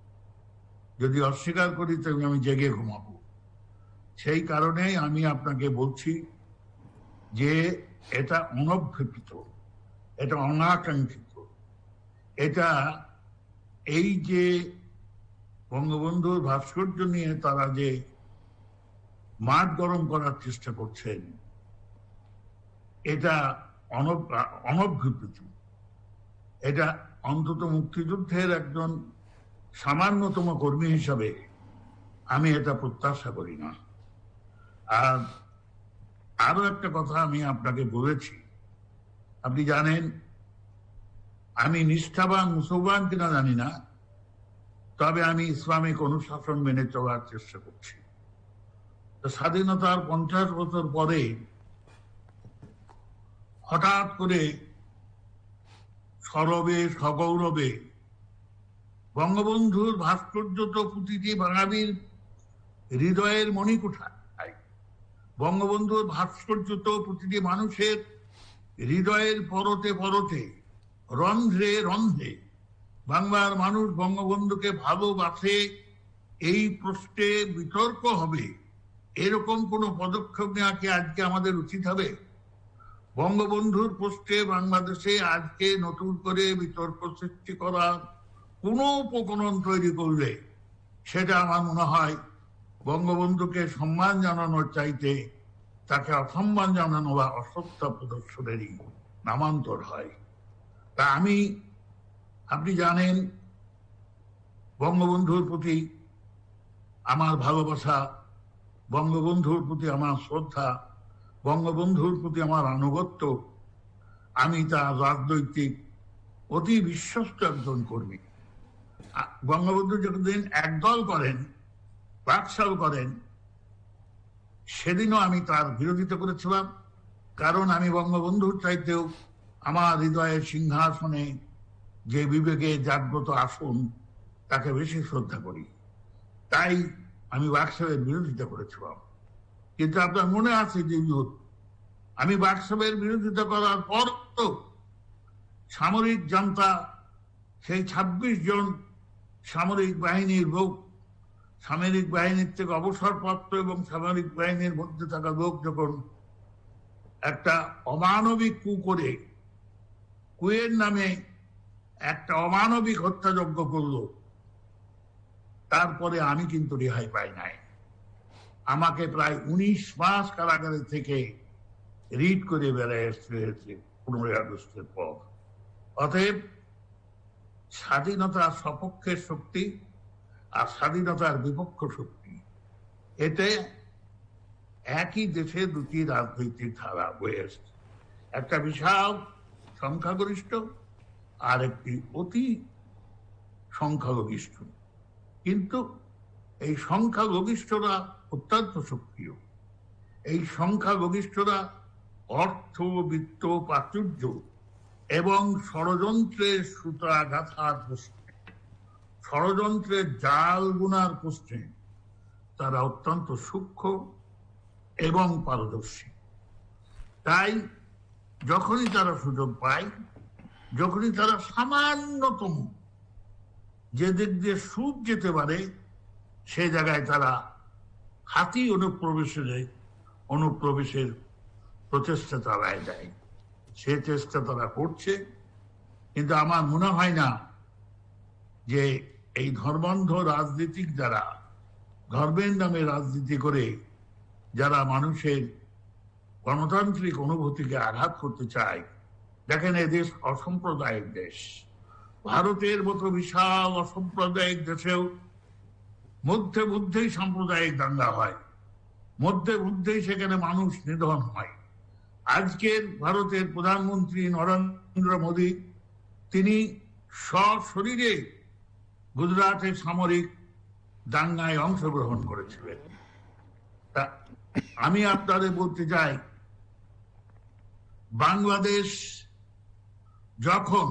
যদি অস্বীকার করি তবে আমি জেগে ঘুমাবো। সেই কারণেই আমি আপনাকে বলছি যে এটা অনভ্যুপিত, এটা অনাকাঙ্ক্ষিত। এটা এই যে বঙ্গবন্ধুর ভাস্কর্য নিয়ে তারা যে মাঠ গরম করার চেষ্টা করছেন, এটা অনভ্যুপিত। এটা অন্তত মুক্তিযুদ্ধের একজন সামান্যতম কর্মী হিসাবে আমি এটা প্রত্যাশা করি না। আর আরো একটা কথা আমি আপনাকে বলেছি, আপনি জানেন আমি নিষ্ঠাবান মুসলমান কিনা জানি না, তবে আমি ইসলামিক অনুশাসন মেনে চলার চেষ্টা করছি। স্বাধীনতার পঞ্চাশ বছর পরে হঠাৎ করে সরবে সগৌরবে বঙ্গবন্ধুর ভাস্কর্য তো প্রতিটি বাঙালির হৃদয়ের মণিকুঠায়, বঙ্গবন্ধুর ভাস্কর্য তো প্রতিটি মানুষের হৃদয়ের পরতে পরতে, রন্ধ্রে রন্ধ্রে বাংলার মানুষ বঙ্গবন্ধুকে ভালোবাসে। এই প্রশ্নে বিতর্ক হবে, এরকম কোন পদক্ষেপ নেওয়া কি আজকে আমাদের উচিত হবে? বঙ্গবন্ধুর প্রশ্নে বাংলাদেশে আজকে নতুন করে বিতর্ক সৃষ্টি করার কোন উপকরণ তৈরি করলে সেটা আমার মনে হয় বঙ্গবন্ধুকে সম্মান জানানোর চাইতে তাকে অসম্মান জানানো বা অশ্রদ্ধা প্রদর্শনেরই নামান্তর হয়। তা আমি, আপনি জানেন বঙ্গবন্ধুর প্রতি আমার ভালোবাসা, বঙ্গবন্ধুর প্রতি আমার শ্রদ্ধা, বঙ্গবন্ধুর প্রতি আমার আনুগত্য। আমি তার রাজনৈতিক অতি বিশ্বস্ত একজন কর্মী। বঙ্গবন্ধু যতদিন একদল করেন, বাকশাল করেন, সেদিনও আমি তার বিরোধিতা করেছিলাম, কারণ আমি বঙ্গবন্ধুর চাইতেও আমার হৃদয়ের সিংহাসনে যে বিবেকে জাগ্রত আসন, তাকে বেশি শ্রদ্ধা করি। তাই আমি বাকশালের বিরোধিতা করেছিলাম। কিন্তু আপনার মনে আছে যে আমি বাকশালের বিরোধিতা করার পর তো সামরিক জান্তা সেই ছাব্বিশ জন সামরিক বাহিনীর লোক, সামরিক বাহিনীর থেকে অবসরপ্রাপ্ত এবং সামরিক বাহিনীর মধ্যে থাকা লোক যখন একটা অমানবিক কু করে, কুয়ের নামে একটা অমানবিক হত্যাযজ্ঞ করল, তারপরে আমি কিন্তু রেহাই পাই নাই। আমাকে প্রায় উনিশ মাস কারাগারে থেকে রিট করে বেড়ায় আসতে হয়েছে পনেরোই আগস্টের পর। অতএব স্বাধীনতার সপক্ষের শক্তি আর স্বাধীনতার বিপক্ষ শক্তি, এতে একই দেশে দুটি রাজনৈতিক ধারা বয়ে আসছে। একটা বিশাল সংখ্যাগরিষ্ঠ আর একটি অতি সংখ্যাগরিষ্ঠ। কিন্তু এই সংখ্যাগরিষ্ঠরা অত্যন্ত সক্রিয়। এই সংখ্যাগরিষ্ঠরা অর্থ, বিত্ত, প্রাচুর্য এবং ষড়যন্ত্রের সুতা গাথার প্রশ্নে, ষড়যন্ত্রের জাল বুনার প্রশ্নে তারা অত্যন্ত সূক্ষ্ম এবং পারদর্শী। তাই যখনই তারা সুযোগ পায়, যখনই তারা সামান্যতম যে দিক দিয়ে সুদ যেতে পারে, সে জায়গায় তারা হাতি অনুপ্রবেশের অনুপ্রবেশের প্রচেষ্টা চালায় দেয়। সে চেষ্টা তারা করছে, কিন্তু আমার মনে হয় না যে এই ধর্মান্ধ রাজনীতিক যারা ধর্মের নামে রাজনীতি করে, যারা মানুষের গণতান্ত্রিক অনুভূতিকে আঘাত করতে চায়। দেখেন, এ দেশ অসাম্প্রদায়িক দেশ। ভারতের মতো বিশাল অসাম্প্রদায়িক দেশেও মধ্যে মধ্যেই সাম্প্রদায়িক দাঙ্গা হয়, মধ্যে মধ্যেই সেখানে মানুষ নিধন হয়। আজকের ভারতের প্রধানমন্ত্রী নরেন্দ্র মোদী, তিনি সশরীরে গুজরাটের সামরিক দাঙ্গায় অংশগ্রহণ করেছিলেন। তা আমি আপনাদের বলতে চাই, বাংলাদেশ যখন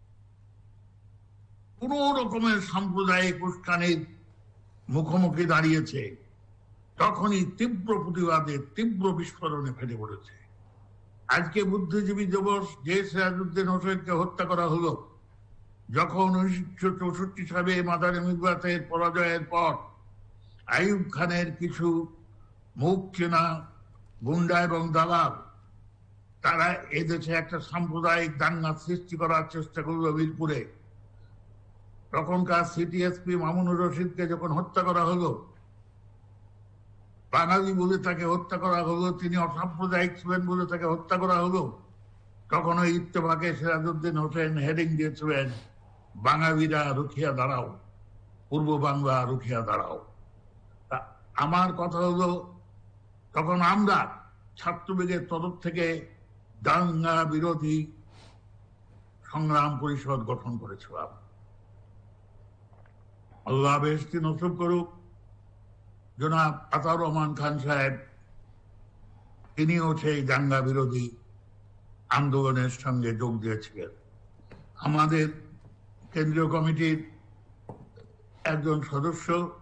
কোন রকমের সাম্প্রদায়িক উস্কানির মুখোমুখি দাঁড়িয়েছে, তখনই তীব্র প্রতিবাদের তীব্র বিস্ফোরণে ফেটে পড়েছে। আজকে বুদ্ধিজীবী দিবস, যে সিরাজউদ্দিন হোসেনকে হত্যা করা হলো, যখন উনিশশো চৌষট্টি সালে মাদারে মির্জাতের পরাজয়ের পর আইয়ুব খানের কিছু মুখ চেনা গুন্ডা এবং দালাল, তারা এদেশে একটা সাম্প্রদায়িক দাঙ্গা সৃষ্টি করার চেষ্টা করলো বীরপুরে। তখনকার সিটি এসপি মামুনুর রশিদকে যখন হত্যা করা হলো, বাঙালি বলে তাকে হত্যা করা হলো, তিনি অসাম্প্রদায়িক ছিলেন বলে তাকে হত্যা করা হলো, তখন ওই ইত্তেফাকে সিরাজউদ্দিন হোসেন হেডিং দিয়েছিলেন, বাঙালিরা রুখিয়া দাঁড়াও, পূর্ব বাংলা রুখিয়া দাঁড়াও। তা আমার কথা হলো, তখন আমরা ছাত্রলীগের তরফ থেকে দাঙ্গা বিরোধী সংগ্রাম পরিষদ গঠন করেছিলাম। আল্লাহ বেহেশতি নসিব করুক, জনাব আতাউর রহমান খান সাহেব, তিনিও সেই দাঙ্গা বিরোধী আন্দোলনের সঙ্গে যোগ দিয়েছিলেন। আমাদের কেন্দ্রীয় কমিটির একজন সদস্য,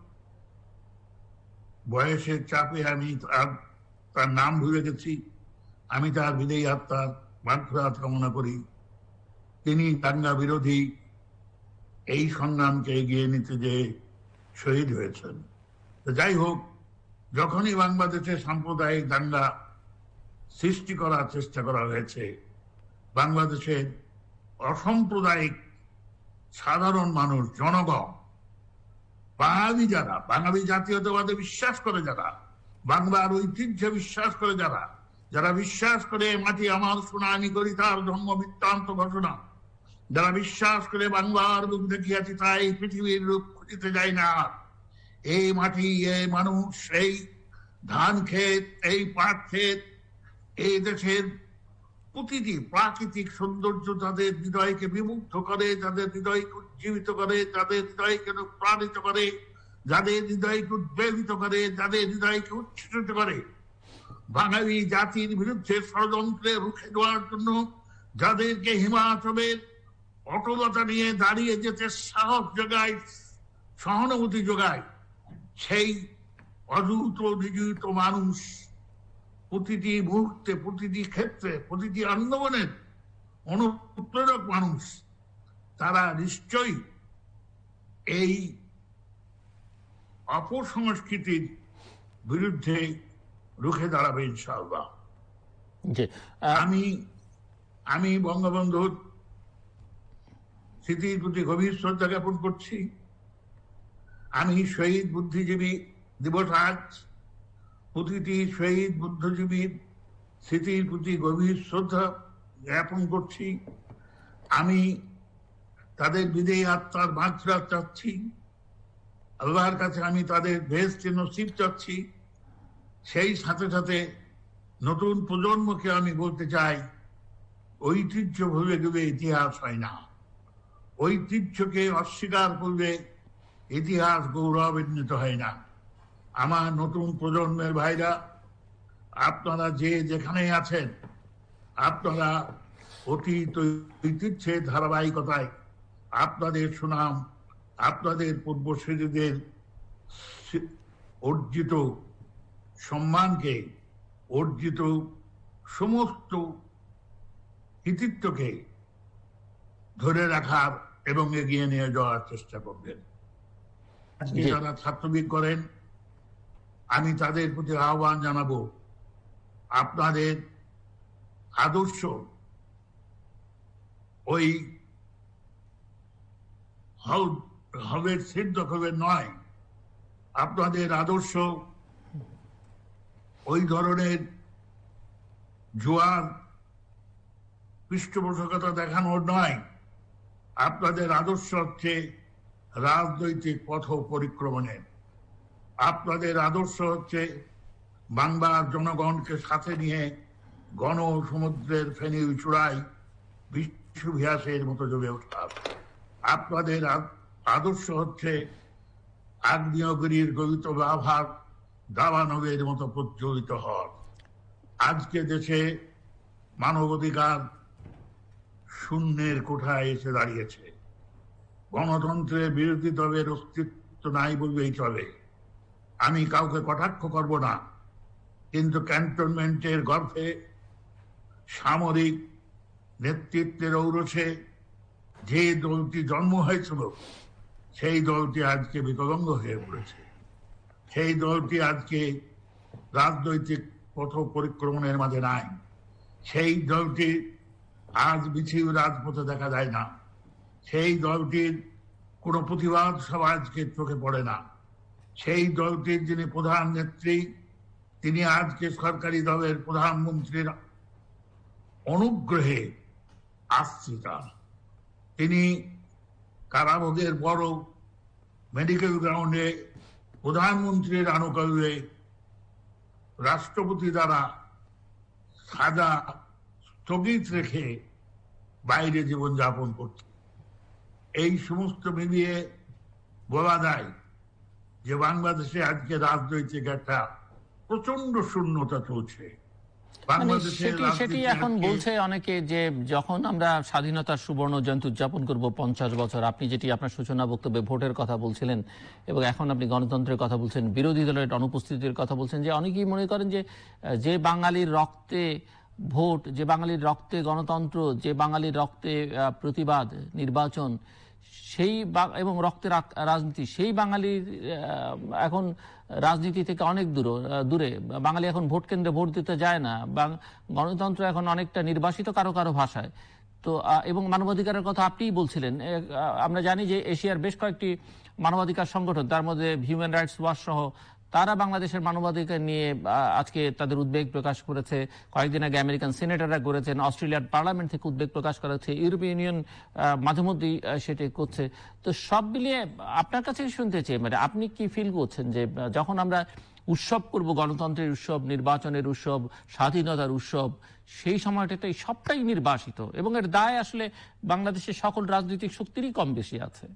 বয়সের চাপে আমি তার নাম ভুলে গেছি, আমি তার বিদেয়ী আত্মার মাগফিরাত কামনা করি। তিনি দাঙ্গা বিরোধী এই সংগ্রামকে এগিয়ে নিতে যে শহীদ হয়েছেন। যাই হোক, যখনই বাংলাদেশে সাম্প্রদায়িক দাঙ্গা সৃষ্টি করার চেষ্টা করা হয়েছে, বাংলাদেশের অসাম্প্রদায়িক সাধারণ মানুষ, জনগণ, বাঙালি যারা বাঙালি জাতীয়তাবাদে বিশ্বাস করে, যারা বাংলার ঐতিহ্যে বিশ্বাস করে, যারা যারা বিশ্বাস করে মাটি আমার সোনা আমি করি তার ধর্ম বৃত্তান্ত ঘোষণা, যারা বিশ্বাস করে বাংলার রূপ দেখিয়াছি তাই পৃথিবীর রূপ খুঁজিতে যায় না, এই মাটি, এই মানুষ, এই ধান ক্ষেত, এই পাট ক্ষেত, এই দেশের প্রতিটি প্রাকৃতিক সৌন্দর্য যাদের হৃদয়কে বিমুগ্ধ করে, যাদের হৃদয়কে উজ্জীবিত করে, যাদের হৃদয়কে প্রাণিত করে, যাদের হৃদয়কে উদ্বেলিত করে, যাদের হৃদয়কে উচ্ছ্বসিত করে, বাঙালি জাতির বিরুদ্ধে ষড়যন্ত্রে রুখে দেওয়ার জন্য যাদেরকে হিমাচলের অটলতা নিয়ে দাঁড়িয়ে যেতে সাহস যোগায়, সহানুভূতি যোগায়, সেই অযুত নিযুত মানুষ প্রতিটি মুহূর্তে, প্রতিটি ক্ষেত্রে, প্রতিটি আন্দোলনের অনুপ্রেরক মানুষ, তারা নিশ্চয়ই এই অপসংস্কৃতির বিরুদ্ধে রুখে দাঁড়াবে ইনশাআল্লাহ। আমি আমি বঙ্গবন্ধুর স্মৃতির প্রতি গভীর শ্রদ্ধা জ্ঞাপন করছি। আমি শহীদ বুদ্ধিজীবী দিবস আজ প্রতিটি শহীদ বুদ্ধিজীবীর স্মৃতির প্রতি গভীর শ্রদ্ধা জ্ঞাপন করছি। আমি তাদের বিদেয়ী আত্মার মাগফিরাত চাচ্ছি। আল্লাহর কাছে আমি তাদের বেহেশতে নসিব চাচ্ছি। সেই সাথে সাথে নতুন প্রজন্মকে আমি বলতে চাই, ঐতিহ্য ভুলে গেলে ইতিহাস হয় না। ঐতিহ্যকে অস্বীকার করলে ইতিহাস গৌরবান্বিত হয় না। আমার নতুন প্রজন্মের ভাইরা, আপনারা যে যেখানে আছেন, আপনারা অতীত ঐতিহ্যের ধারাবাহিকতায় আপনাদের সুনাম, আপনাদের পূর্বসূরীদের অর্জিত সম্মানকে, অর্জিত সমস্ত কৃতিত্বকে ধরে রাখার এবং এগিয়ে নিয়ে যাওয়ার চেষ্টা করবেন। যারা ছাত্রলীগ করেন, আমি তাদের প্রতি আহ্বান জানাবো, আপনাদের আদর্শ ওই হবের সিদ্ধ হবে নয়। আপনাদের আদর্শ ওই ধরনের জোয়ার পৃষ্ঠপোষকতা দেখানোর নয়। আপনাদের আদর্শ হচ্ছে রাজনৈতিক পথ পরিক্রমণের। আপনাদের আদর্শ হচ্ছে বাংলার জনগণকে সাথে নিয়ে গণ সমুদ্রের ফেনী চূড়ায় বিশ্ববিহাসের মতো জমে ওঠা। আপনাদের আদর্শ হচ্ছে আগ্নেয়গিরির গলিত আভার দাবানবের মতো প্রজ্বলিত হওয়ার। আজকে দেশে মানবাধিকার শূন্যের কোঠায় এসে দাঁড়িয়েছে। গণতন্ত্রের বিরোধী দলের অস্তিত্ব নাই বললেই চলে। আমি কাউকে কটাক্ষ করব না, কিন্তু ক্যান্টনমেন্টের গর্ভে সামরিক নেতৃত্বের ঔরসে যে দলটি জন্ম হয়েছিল, সেই দলটি আজকে বিকলাঙ্গ হয়ে পড়েছে। সেই দলটি আজকে রাজনৈতিক পথ পরিক্রমণের মাঝে নাই। সেই দলটি আজ মিছিল রাজপথে দেখা যায় না। সেই দলটির কোনো প্রতিবাদ সভা আজকে চোখে পড়ে না। সেই দলটির যিনি প্রধান নেত্রী, তিনি আজকে সরকারি দলের প্রধানমন্ত্রীর অনুগ্রহে আশ্রিতা। তিনি কারাভোগের বড় মেডিকেল গ্রাউন্ডে প্রধানমন্ত্রীর আনুকূল্যে রাষ্ট্রপতি দ্বারা সাজা স্থগিত রেখে বাইরে জীবনযাপন করছে। এই সমস্ত মিলিয়ে বলা যায় যে বাংলাদেশে আজকে রাজনৈতিক একটা প্রচন্ড শূন্যতা চলছে।
সেটি এখন বলছে অনেকে যে যখন আমরা স্বাধীনতার সুবর্ণ জয়ন্তী উদযাপন করব পঞ্চাশ বছর, আপনি যেটি আপনার সূচনা বক্তব্যে ভোটের কথা বলছিলেন এবং এখন আপনি গণতন্ত্রের কথা বলছেন, বিরোধী দলের অনুপস্থিতির কথা বলছেন, যে অনেকেই মনে করেন যে যে বাঙালির রক্তে ভোট, যে বাঙালির রক্তে গণতন্ত্র, যে বাঙালির রক্তে প্রতিবাদ, নির্বাচন, সেই এবং রক্তের রাজনীতি, সেই বাঙালির এখন রাজনীতি থেকে অনেক দূর দূরে বাঙালি এখন ভোট কেন্দ্রে ভোট দিতে যায় না। গণতন্ত্র এখন অনেকটা নির্বাসিত কারো কারো ভাষায়। তো এবং মানবাধিকারের কথা আপনিই বলছিলেন। আমরা জানি যে এশিয়ার বেশ কয়েকটি মানবাধিকার সংগঠন, তার মধ্যে হিউম্যান রাইটস ওয়াচ সহ, তারা বাংলাদেশের মানবাধিকার নিয়ে আজকে তাদের উদ্বেগ প্রকাশ করেছে। কয়েকদিন আগে আমেরিকান সিনেটররা করেছেন, অস্ট্রেলিয়ার পার্লামেন্ট থেকে উদ্বেগ প্রকাশ করেছে, ইউরোপীয় ইউনিয়ন মাঝে মধ্যেই সেটি করছে। তো সব মিলিয়ে আপনার কাছে শুনতে চাই, মানে আপনি কি ফিল করছেন যে যখন আমরা উৎসব করব, গণতন্ত্রের উৎসব, নির্বাচনের উৎসব, স্বাধীনতার উৎসব, সেই সময়টাতে সবটাই নির্বাসিত এবং এর দায় আসলে বাংলাদেশের সকল রাজনৈতিক শক্তিরই কম বেশি আছে?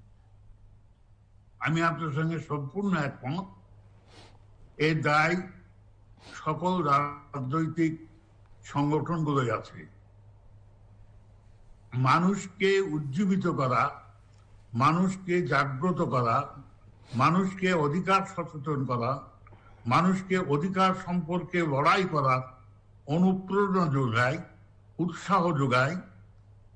আমি আপনার সঙ্গে সম্পূর্ণ একমত। এর দায় সকল রাজনৈতিক সংগঠনগুলোই আছে। মানুষকে উজ্জীবিত করা, মানুষকে জাগ্রত করা, মানুষকে অধিকার সচেতন করা, মানুষকে অধিকার সম্পর্কে লড়াই করার অনুপ্রেরণা যোগায়, উৎসাহ যোগায়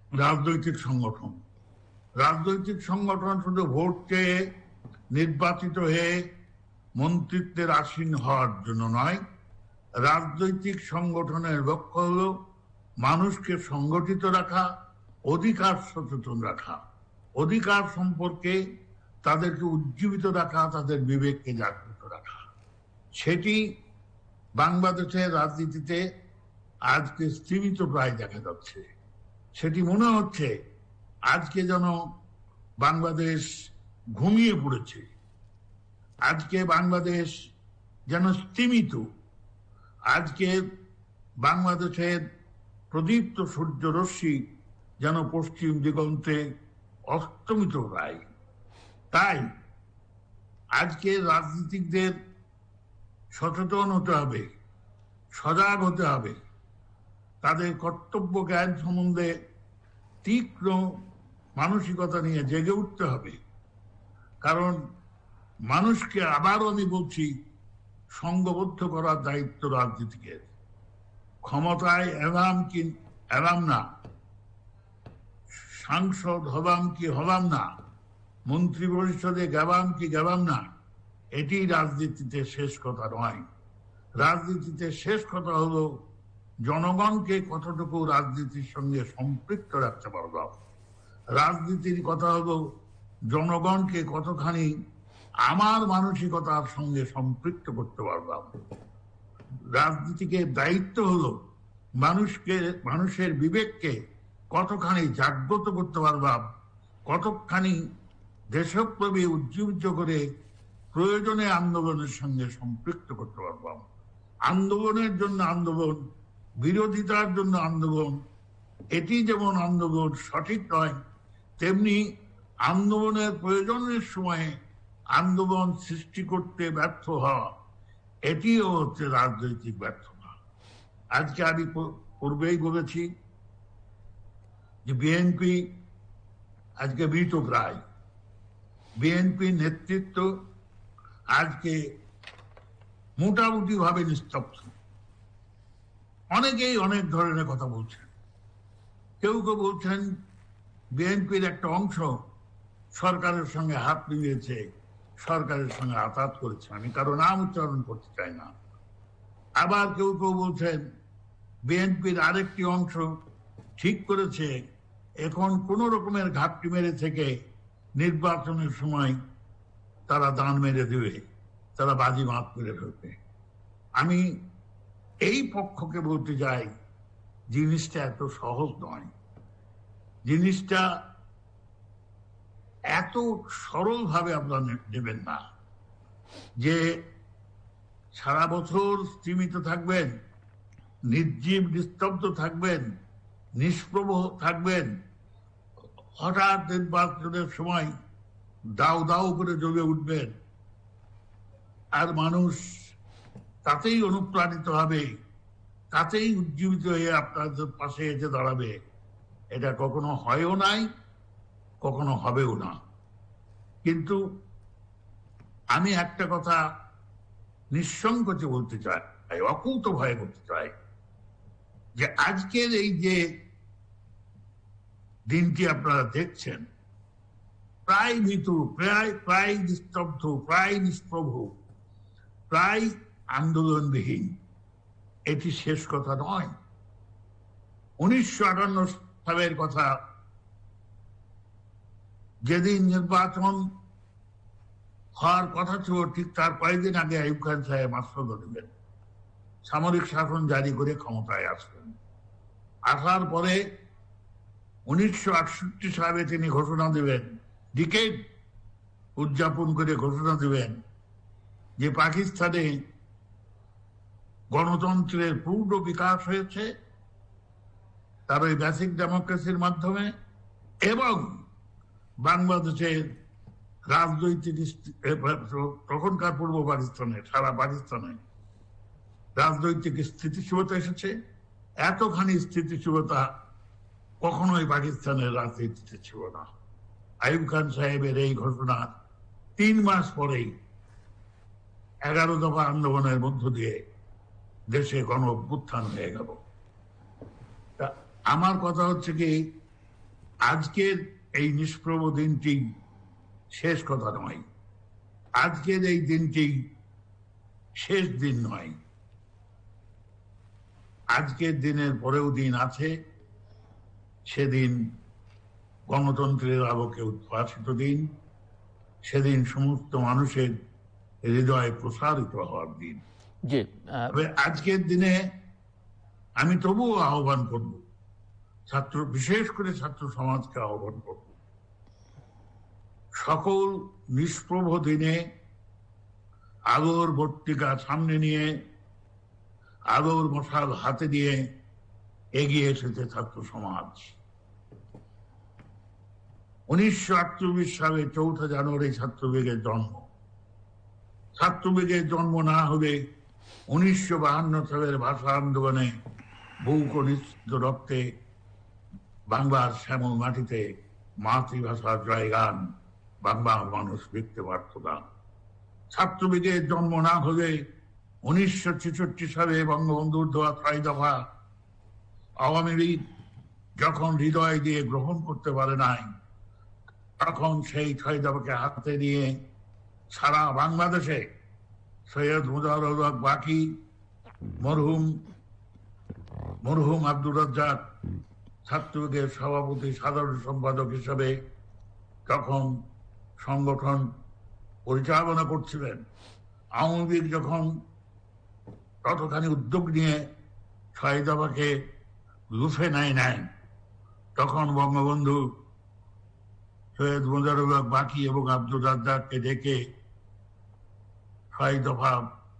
রাজনৈতিক সংগঠন। রাজনৈতিক সংগঠন শুধু ভোট চেয়ে নির্বাচিত হয়ে মন্ত্রিত্বের আসীন হওয়ার জন্য নয়, রাজনৈতিক সংগঠনের লক্ষ্য হল মানুষকে সংগঠিত রাখা, অধিকার সচেতন রাখা, অধিকার সম্পর্কে তাদেরকে উজ্জীবিত রাখা, তাদের বিবেককে জাগ্রত রাখা। সেটি বাংলাদেশের রাজনীতিতে আজকে স্তীমিত প্রায় দেখা যাচ্ছে। সেটি মনে হচ্ছে আজকে যেন বাংলাদেশ ঘুমিয়ে পড়েছে, আজকে বাংলাদেশ যেন স্তীমিত, আজকে বাংলাদেশের প্রদীপ্ত সূর্য রশ্মি যেন পশ্চিম দিগন্তে অস্তমিত প্রায়। তাই আজকে রাজনীতিকদের সচেতন হতে হবে, সজাগ হতে হবে, তাদের কর্তব্য জ্ঞান সম্বন্ধে তীক্ষ্ণ মানসিকতা নিয়ে জেগে উঠতে হবে। কারণ মানুষকে আবারও আমি বলছি, সংঘবদ্ধ করার দায়িত্ব রাজনীতিকের। ক্ষমতায় এলাম কি এলাম না, সাংসদ হলাম কি হলাম না, মন্ত্রী পরিষদে গেলাম কি গেলাম না, এটি রাজনীতিতে শেষ কথা নয়। রাজনীতিতে শেষ কথা হলো জনগণকে কতটুকু রাজনীতির সঙ্গে সম্পৃক্ত রাখতে পারব। রাজনীতির কথা হলো জনগণকে কতখানি আমার মানসিকতার সঙ্গে সম্পৃক্ত করতে পারলাম। রাজনীতিকে দায়িত্ব হলো মানুষকে, মানুষের বিবেককে কতখানি জাগ্রত করতে পারলাম, কতখানি দেশপ্রেমী উজ্জীবিত করে প্রয়োজনে আন্দোলনের সঙ্গে সম্পৃক্ত করতে পারলাম। আন্দোলনের জন্য আন্দোলন, বিরোধিতার জন্য আন্দোলন, এটি যেমন আন্দোলন সঠিক নয়, তেমনি আন্দোলনের প্রয়োজনের সময়ে আন্দোলন সৃষ্টি করতে ব্যর্থ হওয়া, এটিও হচ্ছে রাজনৈতিক ব্যর্থতা। আজকে আমি পূর্বেই বলেছি যে বিএনপি আজকে মৃতপ্রায়। বিএনপির নেতৃত্ব আজকে মোটামুটি ভাবে নিস্তব্ধ। অনেকেই অনেক ধরনের কথা বলছেন। কেউ কেউ বলছেন বিএনপির একটা অংশ সরকারের সঙ্গে হাত মিলিয়েছে, সরকারের সঙ্গে আঘাত করেছে। আমি কারো নাম উচ্চারণ করতে চাই না। আবার কেউ কেউ বলছেন বিএনপির আরেকটি অংশ ঠিক করেছে এখন কোন রকমের ঘাটতি মেরে থেকে নির্বাচনের সময় তারা দান মেরে দেবে, তারা বাজি মাত করে ফেলবে। আমি এই পক্ষকে বলতে যাই জিনিসটা এত সহজ নয়, জিনিসটা এত সরল ভাবে আপনারা নেবেন না যে সারা বছর স্থিমিত থাকবেন, নির্জীব নিস্তব্ধ থাকবেন, নিষ্প্রভ থাকবেন, হঠাৎ নির্বাচনের সময় দাউ দাউ করে জ্বলে উঠবেন আর মানুষ তাতেই অনুপ্রাণিত হবে, তাতেই উজ্জীবিত হয়ে আপনাদের পাশে এসে দাঁড়াবে। এটা কখনো হয়ও নাই, কখনো হবেও না। কিন্তু আমি একটা কথা নিঃসংকোচে বলতে চাই, অকুত ভয়ে বলতে চাই, যে আজকের এই যে দিনটি আপনারা দেখছেন, প্রায় মৃত্যু, প্রায় প্রায় নিস্তব্ধ, প্রায় নিষ্প্রভ, প্রায় আন্দোলনবিহীন, এটি শেষ কথা নয়। উনিশশো আটান্ন সালের কথা, যেদিন নির্বাচন হওয়ার কথা ছিল ঠিক তার কয়েকদিন আগে আইয়ুব খান সাহেব আশ্রয় দেবেন, সামরিক শাসন জারি করে ক্ষমতায় আসবেন। আসার পরে উনিশশো আটষট্টি সালে তিনি ঘোষণা দেবেন, ডিকেড উদযাপন করে ঘোষণা দেবেন যে পাকিস্তানে গণতন্ত্রের পূর্ণ বিকাশ হয়েছে তার ওই বেসিক ডেমোক্রেসির মাধ্যমে, এবং বাংলাদেশের রাজনৈতিক তখনকার পূর্ব পাকিস্তানে, সারা পাকিস্তানে রাজনৈতিক স্থিতিশীলতা এসেছে। এতখানি স্থিতিশীলতা কখনোই পাকিস্তানের রাজনীতিতে ছিল না। আইয়ুব খান সাহেবের এই ঘোষণা তিন মাস পরেই এগারো দফা আন্দোলনের মধ্য দিয়ে দেশে গণ অভ্যুত্থান হয়ে গেল। আমার কথা হচ্ছে কি, আজকের এই নিষ্প্রভ দিনটি শেষ কথা নয়, আজকের এই দিনটি শেষ দিন নয়। আজকের দিনের পরেও দিন আছে, সেদিন গণতন্ত্রের আলোকে উদ্ভাসিত দিন, সেদিন সমস্ত মানুষের হৃদয়ে প্রসারিত হওয়ার দিন।
জি,
তবে আজকের দিনে আমি তবুও আহ্বান করব, ছাত্র বিশেষ করে ছাত্র সমাজকে আহ্বান করব, সকল নিষ্প্রভ দিনে আলোর বর্তিকা সামনে নিয়ে, আলোর মশাল হাতে দিয়ে এগিয়ে এসেছে ছাত্র সমাজ। উনিশশো আটচল্লিশ সালে চৌঠা জানুয়ারি ছাত্রলীগের জন্ম। ছাত্রলীগের জন্ম না হলে উনিশশো বাহান্ন সালের ভাষা আন্দোলনে বহু কনিষ্ঠ রক্তে বাংলার শ্যামল মাটিতে মাতৃভাষার জয়গান বাংলার মানুষ লিখতে পারত না। ছাত্রলীগের জন্ম না হলে উনিশশো ছেষট্টি সালে বঙ্গবন্ধুর দেওয়া ছয় দফা আওয়ামী লীগ যখন হৃদয় দিয়ে গ্রহণ করতে পারে নাই, তখন সেই ছয় দফাকে হাতে নিয়ে সারা বাংলাদেশে সৈয়দ মুজাহিদুল হক বাকি, মরহুম মরহুম আব্দুর রাজ্জাক ছাত্রলীগের সভাপতি সাধারণ সম্পাদক হিসেবে তখন সংগঠন পরিচালনা করছিলেন। আওয়ামী লীগ যখন ততখানি উদ্যোগ নিয়ে ছয় দফাকে লুফে নেয় নেয় তখন বঙ্গবন্ধু সৈয়দ মুজাহিদুল হক বাকি এবং আব্দুর রাজ্জাককে ডেকে ছয় দফা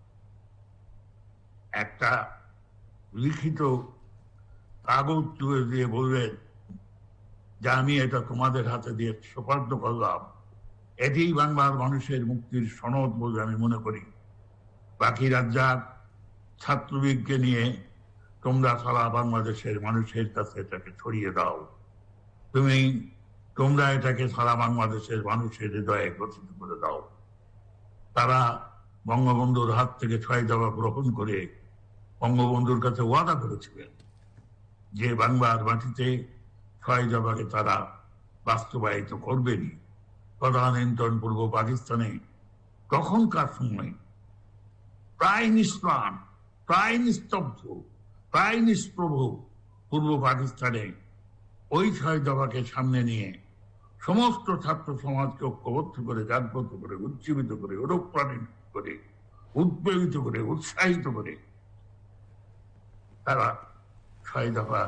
একটা লিখিত কাগজ তুলে দিয়ে বললেন যে আমি এটা তোমাদের হাতে দিয়ে সুপার্দ করলাম, এটি বাংলার মানুষের মুক্তির সনদ বলে আমি মনে করি। বাকি রাজ্জাক ছাত্রলীগকে নিয়ে তোমরা সারা বাংলাদেশের মানুষের কাছে এটাকে ছড়িয়ে দাও, তুমি তোমরা এটাকে সারা বাংলাদেশের মানুষের হৃদয়ে গ্রথিত করে দাও। তারা বঙ্গবন্ধুর হাত থেকে ছয় দফা গ্রহণ করে বঙ্গবন্ধুর কাছে ওয়াদা করেছিলেন যে বাংলার মাটিতে ছয় দফাকে তারা বাস্তবায়িত করবেনি। তদানীন্তন পূর্ব পাকিস্তানে তখনকার সময় প্রায় নিষ্প্রাণ, প্রায় নিস্তব্ধ, প্রায় নিষ্প্রভ পূর্ব পাকিস্তানে ওই ছয় দফাকে সামনে নিয়ে সমস্ত ছাত্র সমাজকে ঐক্যবদ্ধ করে, জাগ্রত করে, উজ্জীবিত করে, অনুপ্রাণিত করে, উদ্বেলিত করে, উৎসাহিত করে তারা ছয় দফা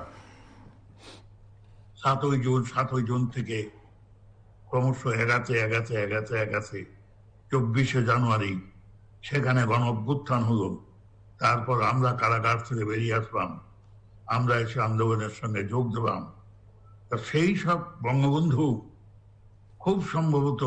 সাতই জুন সাতই জুন থেকে ক্রমশ এগাতে এগাতে এগাতে এগাতে চব্বিশে জানুয়ারি সেখানে গণ অভ্যুত্থান হলো। তারপর আমরা কারাগার থেকে বেরিয়ে আসলাম, আমরা এসে আন্দোলনের সঙ্গে যোগ দিলাম। তা সেই সব বঙ্গবন্ধু খুব সম্ভবত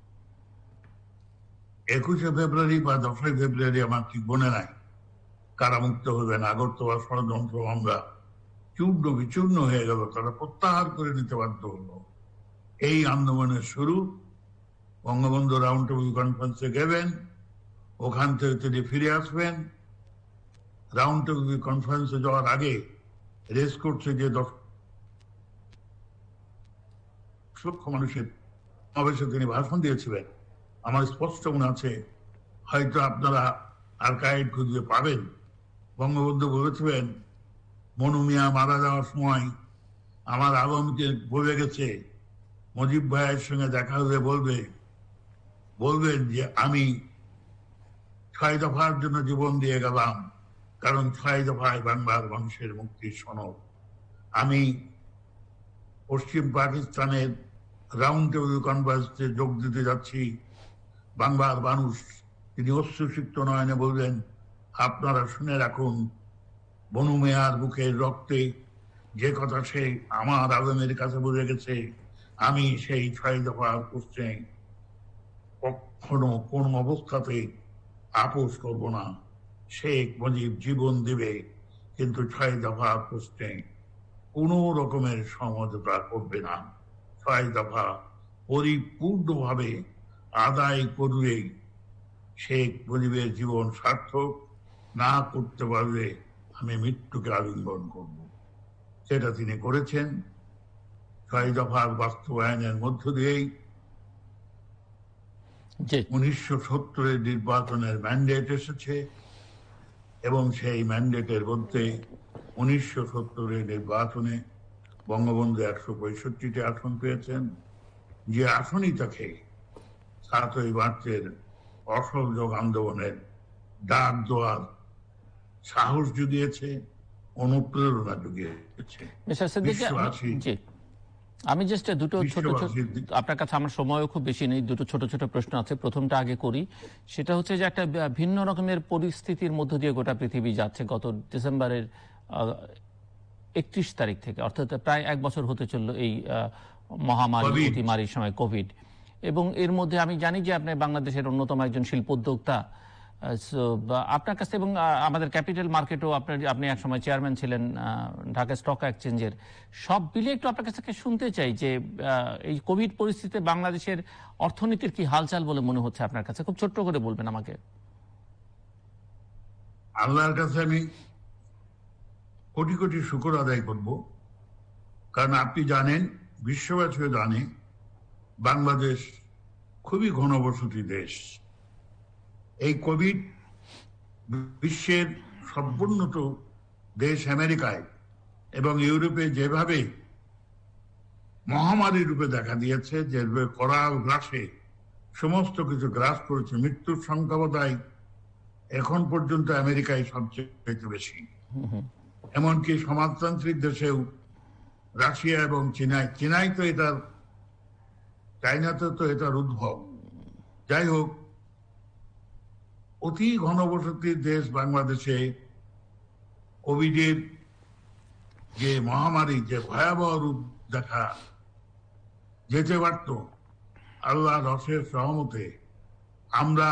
একুশে ফেব্রুয়ারি বা দশই ফেব্রুয়ারি, আমার ঠিক মনে নাই, কারামুক্ত হবেন। আগরতলা ষড়যন্ত্র আমরা চূর্ণ বিচূর্ণ হয়ে গেল, তারা প্রত্যাহার করে নিতে বাধ্য হলো। এই আন্দোলনের শুরু, বঙ্গবন্ধু রাউন্ড টেবিল কনফারেন্সে গেলেন, ওখান থেকে তিনি ফিরে আসবেন। রাউন্ড টেবিল কনফারেন্সে যাওয়ার আগে রেস করছে যে দশ লক্ষ মানুষের সমাবেশে তিনি ভাষণ দিয়েছিলেন। আমার স্পষ্ট মনে আছে, হয়তো আপনারা আর্কাইভ খুঁজে পাবেন। বঙ্গবন্ধু বলেছিলেন, মনু মিয়া মারা যাওয়ার সময় আমার আলমকে বলে গেছে, মুজিব ভাইয়ের সঙ্গে দেখা হলে বলবে বলবেন যে আমি ছয় দফার জন্য জীবন দিয়ে গেলাম, কারণ ছয় দফায় বাংলার মানুষের মুক্তির সনদ। আমি পশ্চিম পাকিস্তানের রাউন্ড টেবিল কনফারেন্সে যোগ দিতে যাচ্ছি। বাংলার মানুষ, তিনি অশ্রুসিক্ত নয়নে বললেন, আপনারা শুনে রাখুন, বনু মিয়ার বুকের রক্তে যে কথা সে আমার আলমের কাছে বলে গেছে, আমি সেই ছয় দফার প্রশ্নে কখনো কোন অবস্থাতে আপোষ করব না। শেখ মুজিব জীবন দিবে, কিন্তু ছয় দফার প্রশ্নে কোন রকমের সমঝোতা করবে না। ছয় দফা পরিপূর্ণভাবে আদায় করলে শেখ মুজিবের জীবন সার্থক, না করতে পারলে আমি মৃত্যুকে আলিঙ্গন করব। সেটা তিনি করেছেন। ছয় দফার বাস্তবায়নের মধ্য দিয়েই উনিশশো সত্তরের নির্বাচনের ম্যান্ডেট এসেছে এবং সেই ম্যান্ডেটের মধ্যে উনিশশো সত্তরের নির্বাচনে বঙ্গবন্ধু একশো পঁয়ষট্টিটি আসন পেয়েছেন, যে আসনই তাকে সাতই মার্চের অসহযোগ আন্দোলনের ডাক দেওয়ার সাহস জুগিয়েছে, অনুপ্রেরণা জুগিয়েছে।
আমি জাস্ট দুটো ছোট ছোট, আপনার কাছে আমার সময়ও খুব বেশি নেই, দুটো ছোট ছোট প্রশ্ন আছে। প্রথমটা আগে করি, সেটা হচ্ছে যে একটা ভিন্ন রকমের পরিস্থিতির মধ্য দিয়ে গোটা পৃথিবী যাচ্ছে গত ডিসেম্বরের একত্রিশ তারিখ থেকে, অর্থাৎ প্রায় এক বছর হতে চলল এই মহামারী অতিমারির সময় কোভিড। এবং এর মধ্যে আমি জানি যে আপনি বাংলাদেশের অন্যতম একজন শিল্পোদ্যোক্তা, আপনার কাছে এবং আমাদের ক্যাপিটাল মার্কেটও আপনার আপনি এক সময় চেয়ারম্যান ছিলেন ঢাকা স্টক এক্সচেঞ্জের, সব মিলে একটু আপনার কাছ থেকে শুনতে চাই যে এই কোভিড পরিস্থিতিতে বাংলাদেশের অর্থনীতির কি হালচাল বলে মনে হচ্ছে আপনার কাছে, খুব ছোট্ট করে বলবেন আমাকে।
আল্লাহর কাছে আমি কোটি কোটি শুকর আদায় করব, কারণ আপনি জানেন, বিশ্ববাসীও জানে, বাংলাদেশ খুবই ঘনবসতি দেশ। এই কোভিড বিশ্বের সর্বোন্নত দেশ আমেরিকায় এবং ইউরোপে যেভাবে মহামারী রূপে দেখা দিয়েছে, যেভাবে করাল গ্রাসে সমস্ত কিছু গ্রাস করেছে, মৃত্যুর সংখ্যা বোধহয় এখন পর্যন্ত আমেরিকায় সবচেয়ে বেশি, এমনকি সমাজতান্ত্রিক দেশেও রাশিয়া এবং চীনায় চীনায় তো এটার চাইনাতে তো এটার উদ্ভব। যাই হোক, অতি ঘনবসতির দেশ বাংলাদেশে কোভিডের যে মহামারী, যে ভয়াবহ রূপ দেখা যেতে পারত, আল্লাহর অশেষ রহমতে আমরা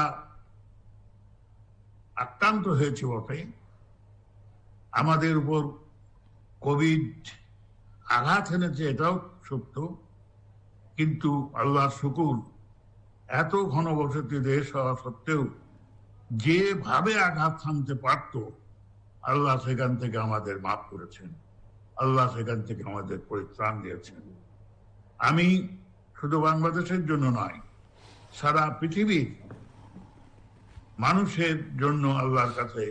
আক্রান্ত হয়েছি বটে, আমাদের উপর কোভিড আঘাত এনেছে এটাও সত্য, কিন্তু আল্লাহর শুকুর, এত ঘনবসতি দেশ হওয়া সত্ত্বেও যেভাবে আঘাত থামতে পারত, আল্লাহ সেখান থেকে আমাদের মাফ করেছেন, আল্লাহ সেখান থেকে আমাদের পরিত্রাণ দিয়েছেন। আমি শুধু বাংলাদেশের জন্য নয়, সারা পৃথিবীর মানুষের জন্য আল্লাহর কাছে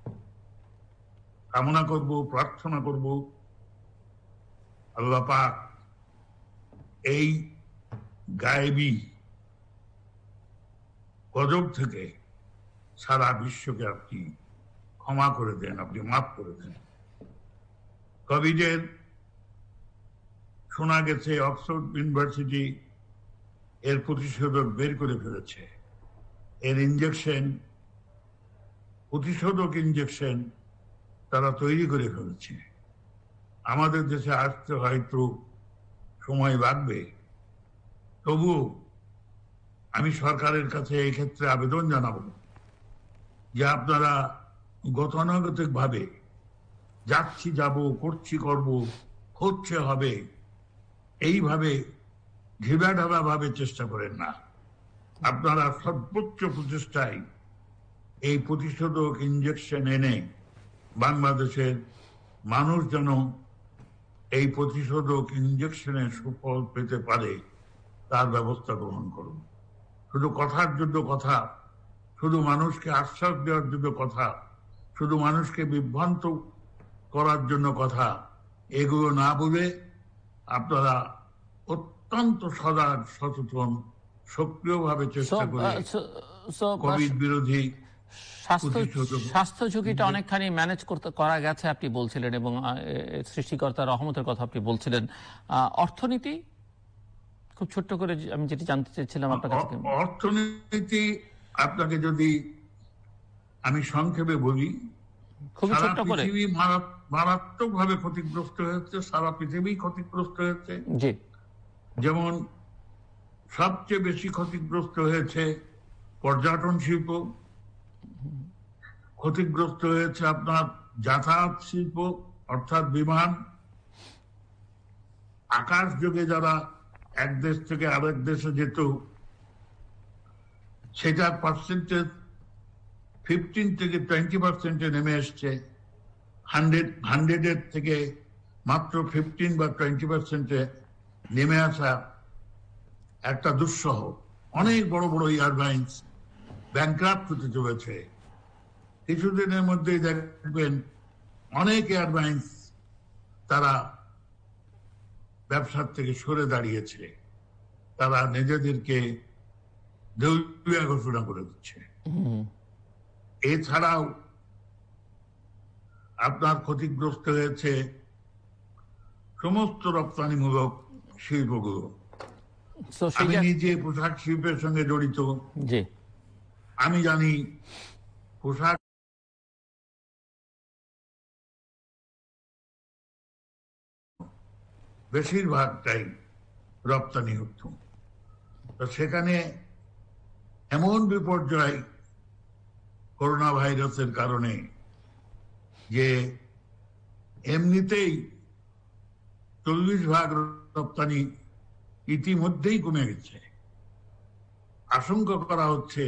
কামনা করব, প্রার্থনা করব, আল্লাহ পাক এই গায়েবী গজব থেকে সারা বিশ্বকে আপনি ক্ষমা করে দেন, আপনি মাফ করে দেন। কোভিডের শোনা গেছে অক্সফোর্ড ইউনিভার্সিটি এর প্রতিষেধক বের করে ফেলেছে, এর ইঞ্জেকশন, প্রতিষেধক ইঞ্জেকশন তারা তৈরি করে ফেলেছে। আমাদের দেশে আসতে হয়তো সময় লাগবে, তবুও আমি সরকারের কাছে এই ক্ষেত্রে আবেদন জানাবো যে আপনারা গতানুগতিক ভাবে যাচ্ছি, যাব, করছি, করব, হচ্ছে, হবে, এইভাবে ঢিবাঢাবা ভাবে চেষ্টা করেন না। আপনারা সর্বোচ্চ প্রচেষ্টায় এই প্রতিষেধক ইঞ্জেকশন এনে বাংলাদেশের মানুষ যেন এই প্রতিষেধক ইঞ্জেকশনের সুফল পেতে পারে তার ব্যবস্থা গ্রহণ করুন। শুধু কথার জন্য কথা, শুধু মানুষকে আশ্বাস দেওয়ার জন্য কথা, শুধু মানুষকে বিভ্রান্ত করার জন্য কথা, এগুলো না বলে আপনারা অত্যন্ত সজাগ, সচেতন, সক্রিয়ভাবে চেষ্টা করে কোভিড বিরোধী
স্বাস্থ্য ঝুঁকিটা অনেকখানি ম্যানেজ করতে করা গেছে আপনি বলছিলেন, এবং সৃষ্টিকর্তার রহমতের কথা আপনি বলছিলেন। অর্থনীতি খুব ছোট্ট করে আমি যেটি জানতে চাইছিলাম আপনার কাছে।
অর্থনীতি আপনাকে যদি আমি সংক্ষেপে বলি,
খুবই ছোট্ট করে,
পৃথিবী মারাত্মক ভাবে ক্ষতিগ্রস্ত হয়েছে, সারা পৃথিবী ক্ষতিগ্রস্ত হয়েছে।
জি,
যেমন সবচেয়ে বেশি ক্ষতিগ্রস্ত হয়েছে পর্যটন শিল্প, ক্ষতিগ্রস্ত হয়েছে আপনার যাতায়াত শিল্প অর্থাৎ বিমান, আকাশ যোগে যারা এক দেশ থেকে আরেক দেশে যেত সেটার পার্সেন্টেজ ফিফটিন থেকে টোয়েন্টি পার্সেন্টে নেমে এসছে, হান্ড্রেড হান্ড্রেডের থেকে মাত্র ফিফটিন বা টোয়েন্টি পার্সেন্টে নেমে আসা একটা দুঃসহ। অনেক বড় বড় এয়ারলাইন্স ব্যাংক্রাফট হতে চলেছে। কিছুদিনের মধ্যেই দেখবেন অনেক এয়ারলাইন্স তারা ব্যবসার থেকে সরে দাঁড়িয়েছে, তারা নিজেদেরকে দেউলিয়া ঘোষণা করে দিচ্ছে। এছাড়াও আপনার ক্ষতিগ্রস্ত হয়েছে সমস্ত রপ্তানিমূলক শিল্পগুলো। আমি নিজে পোশাক শিল্পের সঙ্গে জড়িত, আমি জানি পোশাক বেশিরভাগটাই রপ্তানি হতো। তো সেখানে এমন বিপর্যয় করোনা ভাইরাসের কারণে যে এমনিতেই চল্লিশ ভাগ রপ্তানি ইতিমধ্যেই কমে গেছে। আশঙ্কা করা হচ্ছে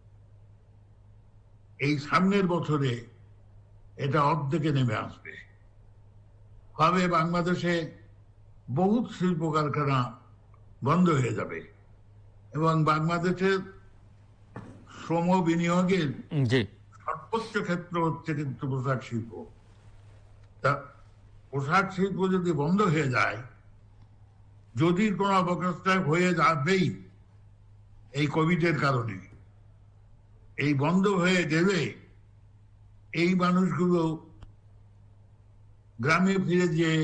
এই সামনের বছরে এটা অর্ধেকে নেমে আসবে। ফলে বাংলাদেশে বহুত শিল্প কারখানা বন্ধ হয়ে যাবে এবং বাংলাদেশের শ্রম বিনিয়োগের সর্বোচ্চ ক্ষেত্র হচ্ছে কিন্তু পোশাক শিল্প। তা পোশাক শিল্প যদি বন্ধ হয়ে যায়, যদি কোনো অবকাশটা হয়ে যাবেই এই কোভিডের কারণে, এই বন্ধ হয়ে গেলে এই মানুষগুলো গ্রামে ফিরে যেয়ে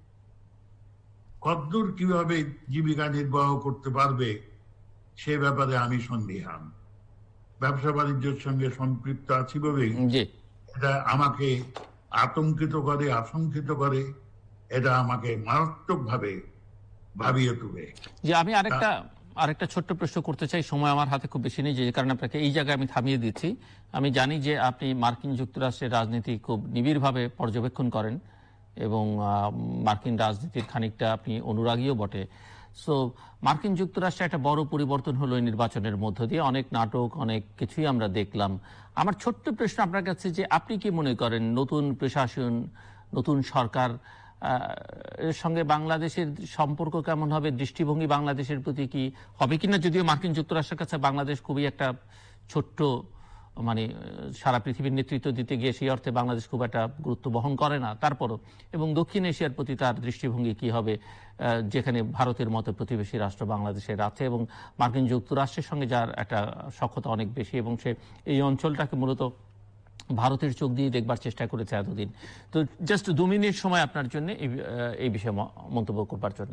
কতদূর কিভাবে জীবিকা নির্বাহ করতে পারবে সে ব্যাপারে আমি সন্দিহান। ব্যবসা বাণিজ্যের সঙ্গে সম্পৃক্ত আছি বলেই এটা আমাকে আতঙ্কিত করে, আশঙ্কিত করে, এটা আমাকে মারাত্মকভাবে ভাবিয়ে তুলে।
যে আমি আরেকটা আরেকটা ছোট্ট প্রশ্ন করতে চাই, সময় আমার হাতে খুব বেশি নেই, যে কারণে আপনাকে এই জায়গায় আমি থামিয়ে দিচ্ছি। আমি জানি যে আপনি মার্কিন যুক্তরাষ্ট্রের রাজনীতি খুব নিবিড়ভাবে পর্যবেক্ষণ করেন এবং মার্কিন রাজনীতির খানিকটা আপনি অনুরাগীও বটে। সো মার্কিন যুক্তরাষ্ট্রে একটা বড় পরিবর্তন হলো এই নির্বাচনের মধ্য দিয়ে, অনেক নাটক, অনেক কিছুই আমরা দেখলাম। আমার ছোট্ট প্রশ্ন আপনার কাছে, যে আপনি কি মনে করেন নতুন প্রশাসন, নতুন সরকার এর সঙ্গে বাংলাদেশের সম্পর্ক কেমন হবে, দৃষ্টিভঙ্গি বাংলাদেশের প্রতি কি হবে কিনা? যদিও মার্কিন যুক্তরাষ্ট্রের কাছে বাংলাদেশ খুবই একটা ছোট্ট, মানে সারা পৃথিবীর নেতৃত্ব দিতে গিয়ে সেই অর্থে বাংলাদেশ খুব একটা গুরুত্ব বহন করে না, তারপরও। এবং দক্ষিণ এশিয়ার প্রতি তার দৃষ্টিভঙ্গি কি হবে, যেখানে ভারতের মতো প্রতিবেশী রাষ্ট্র বাংলাদেশের আছে এবং মার্কিন যুক্তরাষ্ট্রের সঙ্গে যার একটা সখ্যতা অনেক বেশি, এবং সে এই অঞ্চলটাকে মূলত ভারতের চোখ দিয়ে দেখবার চেষ্টা করেছে এতদিন। তো জাস্ট দু মিনিট সময় আপনার জন্য এই বিষয়ে মন্তব্য করবার জন্য।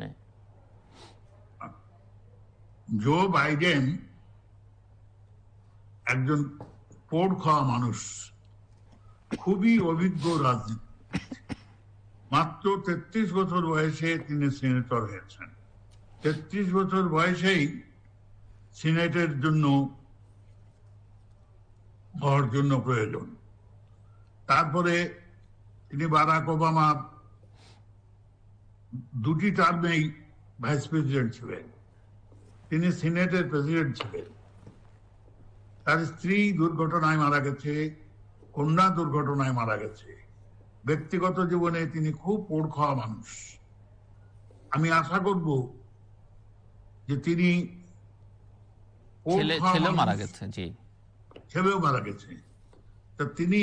জো বাইডেন একজন পোড় খাওয়া মানুষ, খুবই অভিজ্ঞ রাজনীতি। মাত্র তেত্রিশ বছর বয়সে তিনি সিনেটর হয়েছেন। তেত্রিশ বছর বয়সেই সিনেটের জন্য হওয়ার জন্য প্রয়োজন। তারপরে তিনি বারাক ওবামার দুটি টার্মেই ভাইস প্রেসিডেন্ট ছিলেন, তিনি সিনেটের প্রেসিডেন্ট ছিলেন। তার স্ত্রী দুর্ঘটনায় মারা গেছে, কন্যা দুর্ঘটনায় মারা গেছে। ব্যক্তিগত জীবনে তিনি খুব পোড় খাওয়া মানুষ। আমি আশা করব যে তিনি
ছেলেও মারা গেছে, জি
ছেলেও মারা গেছে। তা তিনি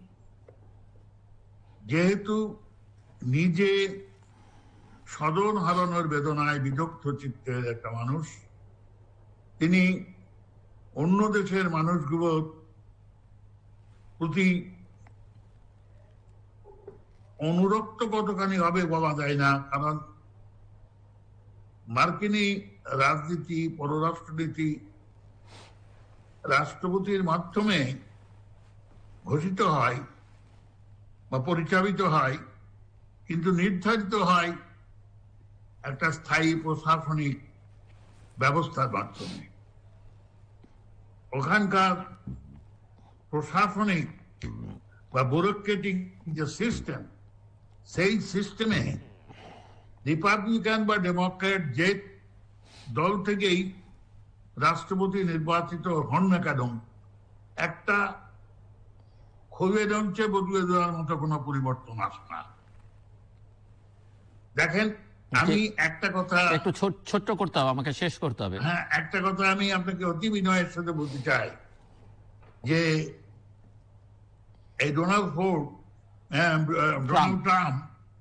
যেহেতু নিজে স্বজন হারানোর বেদনায় বিদগ্ধ চিত্তের একটা মানুষ, তিনি অন্য দেশের মানুষগুলোর প্রতি অনুরক্ত কতখানি হবে বলা যায় না, কারণ মার্কিনী রাজনীতি, পররাষ্ট্রনীতি রাষ্ট্রপতির মাধ্যমে ঘোষিত হয় বা পরিচালিত হয়, কিন্তু নির্ধারিত হয় একটা স্থায়ী প্রশাসনিক ব্যবস্থার মাধ্যমে। ওখানকার প্রশাসনিক বা ব্যুরোক্রেটিক যে সিস্টেম, সেই সিস্টেমে রিপাবলিকান বা ডেমোক্র্যাট যে দল থেকেই রাষ্ট্রপতি নির্বাচিত হন না কেন, একটা খুলে দঞ্চে বদলে দেওয়ার মতো কোনো পরিবর্তন আসে না। দেখেন আমি একটা কথা
একটু ছোট্ট করতে হবে, আমাকে শেষ করতে হবে।
হ্যাঁ, একটা কথা আমি আপনাকে অতি বিনয়ের সাথে বলতে চাই যে এই ডোনাল্ড ফোর্ড, ডোনাল্ড ট্রাম্প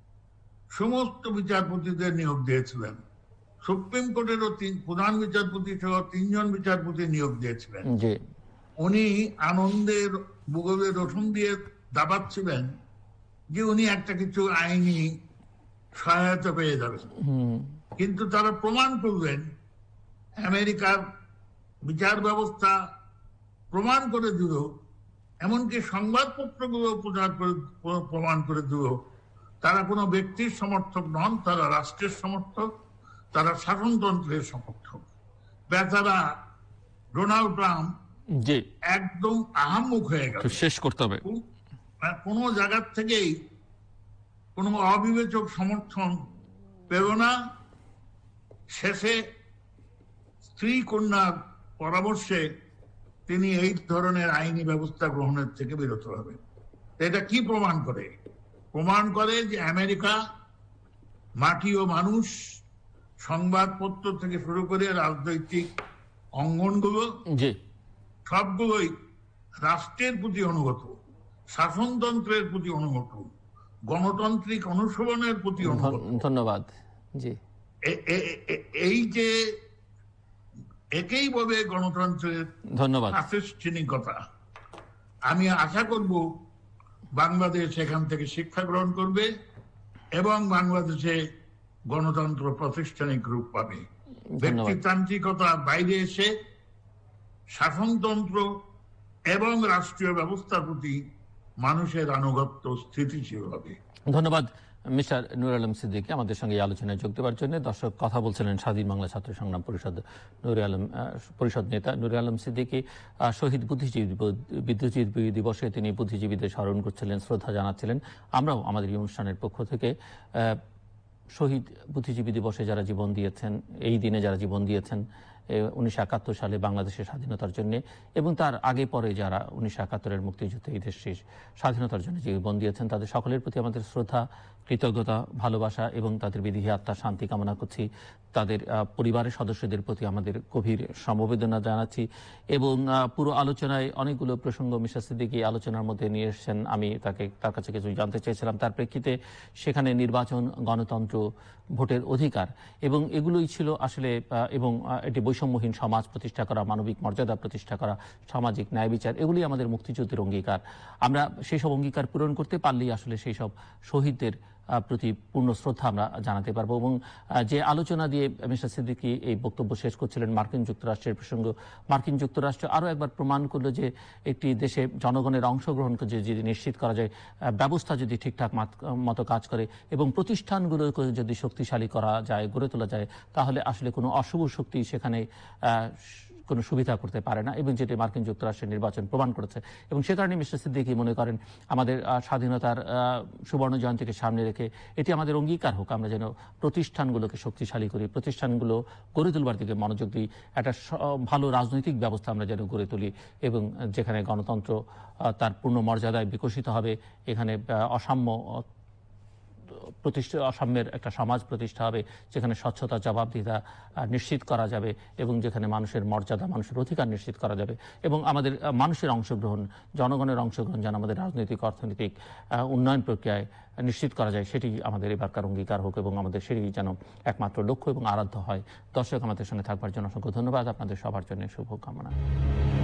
সমস্ত বিচারপতিদের নিয়োগ দিয়েছিলেন। সুপ্রিম কোর্টেরও তিন প্রধান বিচারপতি সহ তিনজন বিচারপতি নিয়োগ দিয়েছিলেন। উনি আনন্দের ভূগোলে রসুন দিয়ে দাবাচ্ছিলেন যে উনি একটা কিছু আইনি সহায়তা পেয়ে যাবেন, কিন্তু তারা প্রমাণ করলেন, আমেরিকার বিচার ব্যবস্থা প্রমাণ করে দিল, এমনকি সংবাদপত্রগুলো প্রচার করে প্রমাণ করে দিল, তারা কোনো ব্যক্তির সমর্থক নন, তারা রাষ্ট্রের সমর্থক, তারা শাসনতন্ত্রের সমর্থক। বেচারা ডোনাল্ড ট্রাম্প
জি
একদম আহাম্মুখ হয়ে গেল।
শেষ করতে হবে।
কোনো জায়গার থেকেই কোনো অবিবেচক সমর্থন পেল না। শেষে স্ত্রী কন্যার পরামর্শে তিনি এই ধরনের আইনি ব্যবস্থা গ্রহণের থেকে বিরত হবেন। এটা কি প্রমাণ করে? প্রমাণ করে যে আমেরিকা মাটি ও মানুষ, সংবাদপত্র থেকে শুরু করে রাজনৈতিক অঙ্গনগুলো সবগুলোই রাষ্ট্রের প্রতি অনুগত, শাসনতন্ত্রের প্রতি অনুগত, গণতান্ত্রিক অনুশীলনের প্রতি অনুগত।
ধন্যবাদ। জি,
এই যে একেই বলে গণতন্ত্রের
ধন্যবাদ
প্রাতিষ্ঠানিকতা। আমি আশা করব বাংলাদেশ এখান থেকে শিক্ষা গ্রহণ করবে এবং বাংলাদেশে গণতন্ত্র প্রাতিষ্ঠানিক রূপ পাবে। ব্যক্তিতান্ত্রিকতার বাইরে এসে শাসনতন্ত্র এবং রাষ্ট্রীয় ব্যবস্থার প্রতি মানুষের আনুগত্য স্থিতিশীল হবে।
ধন্যবাদ মিস্টার নুর আলম সিদ্দিকী আমাদের সঙ্গে এই আলোচনায় যোগ দেওয়ার জন্য। দর্শক, কথা বলছিলেন স্বাধীন বাংলা ছাত্র সংগ্রাম পরিষদ নুর আলম পরিষদ নেতা নুর আলম সিদ্দিকী। শহীদ বুদ্ধিজীবী বুদ্ধিজীবী দিবসে তিনি বুদ্ধিজীবীদের স্মরণ করছিলেন, শ্রদ্ধা জানাচ্ছিলেন। আমরাও আমাদের এই অনুষ্ঠানের পক্ষ থেকে শহীদ বুদ্ধিজীবী দিবসে যারা জীবন দিয়েছেন, এই দিনে যারা জীবন দিয়েছেন উনিশশো একাত্তর সালে বাংলাদেশের স্বাধীনতার জন্য, এবং তার আগে পরে যারা উনিশশো একাত্তরের মুক্তিযুদ্ধে এই দেশটির স্বাধীনতার জন্য জীবন দিয়েছেন, তাদের সকলের প্রতি আমাদের শ্রদ্ধা, কৃতজ্ঞতা, ভালোবাসা এবং তাদের বিদেহী আত্মার শান্তি কামনা করছি। তাদের পরিবারের সদস্যদের প্রতি আমাদের গভীর সমবেদনা জানাচ্ছি। এবং পুরো আলোচনায় অনেকগুলো প্রসঙ্গ মিস্টার সিদ্দিকী আলোচনার মধ্যে নিয়ে এসেছেন। আমি তাকে তার কাছে কিছু জানতে চেয়েছিলাম তার প্রেক্ষিতে। সেখানে নির্বাচন, গণতন্ত্র, ভোটের অধিকার এবং এগুলোই ছিল আসলে, এবং এটি বৈষম্যহীন সমাজ প্রতিষ্ঠা করা, মানবিক মর্যাদা প্রতিষ্ঠা করা, সামাজিক ন্যায় বিচার, এগুলি আমাদের মুক্তিযুদ্ধের অঙ্গীকার। আমরা সেই সব অঙ্গীকার পূরণ করতে পারলেই আসলে সেই সব শহীদদের প্রতি পূর্ণ শ্রদ্ধা আমরা জানাতে পারবো। এবং যে আলোচনা দিয়ে মিস্টার সিদ্দিকী এই বক্তব্য শেষ করছিলেন, মার্কিন যুক্তরাষ্ট্রের প্রসঙ্গ, মার্কিন যুক্তরাষ্ট্র আরও একবার প্রমাণ করলো যে একটি দেশে জনগণের অংশগ্রহণকে যদি নিশ্চিত করা যায়, ব্যবস্থা যদি ঠিকঠাক মতো কাজ করে এবং প্রতিষ্ঠানগুলোকে যদি শক্তিশালী করা যায়, গড়ে তোলা যায়, তাহলে আসলে কোনো অশুভ শক্তি সেখানে কোনো সুবিধা করতে পারে না, এবং যেটি মার্কিন যুক্তরাষ্ট্রের নির্বাচন প্রমাণ করেছে। এবং সে কারণে মিস্টার সিদ্দিকী মনে করেন আমাদের স্বাধীনতার সুবর্ণ জয়ন্তীকে সামনে রেখে এটি আমাদের অঙ্গীকার হোক, আমরা যেন প্রতিষ্ঠানগুলোকে শক্তিশালী করি, প্রতিষ্ঠানগুলো গড়ে তোলবার দিকে মনোযোগ দিই, একটা ভালো রাজনৈতিক ব্যবস্থা আমরা যেন গড়ে তুলি, এবং যেখানে গণতন্ত্র তার পূর্ণ মর্যাদায় বিকশিত হবে, এখানে অসাম্য প্রতিষ্ঠা অসাম্যের একটা সমাজ প্রতিষ্ঠা হবে, যেখানে স্বচ্ছতা, জবাবদিহিতা নিশ্চিত করা যাবে, এবং যেখানে মানুষের মর্যাদা, মানুষের অধিকার নিশ্চিত করা যাবে, এবং আমাদের মানুষের অংশগ্রহণ, জনগণের অংশগ্রহণ যেন আমাদের রাজনৈতিক, অর্থনৈতিক উন্নয়ন প্রক্রিয়ায় নিশ্চিত করা যায়, সেটি আমাদের এবারকার অঙ্গীকার হোক, এবং আমাদের সেটি যেন একমাত্র লক্ষ্য এবং আরাধ্য হয়। দর্শক, আমাদের সঙ্গে থাকবার জন্য অসংখ্য ধন্যবাদ। আপনাদের সবার জন্য শুভকামনা।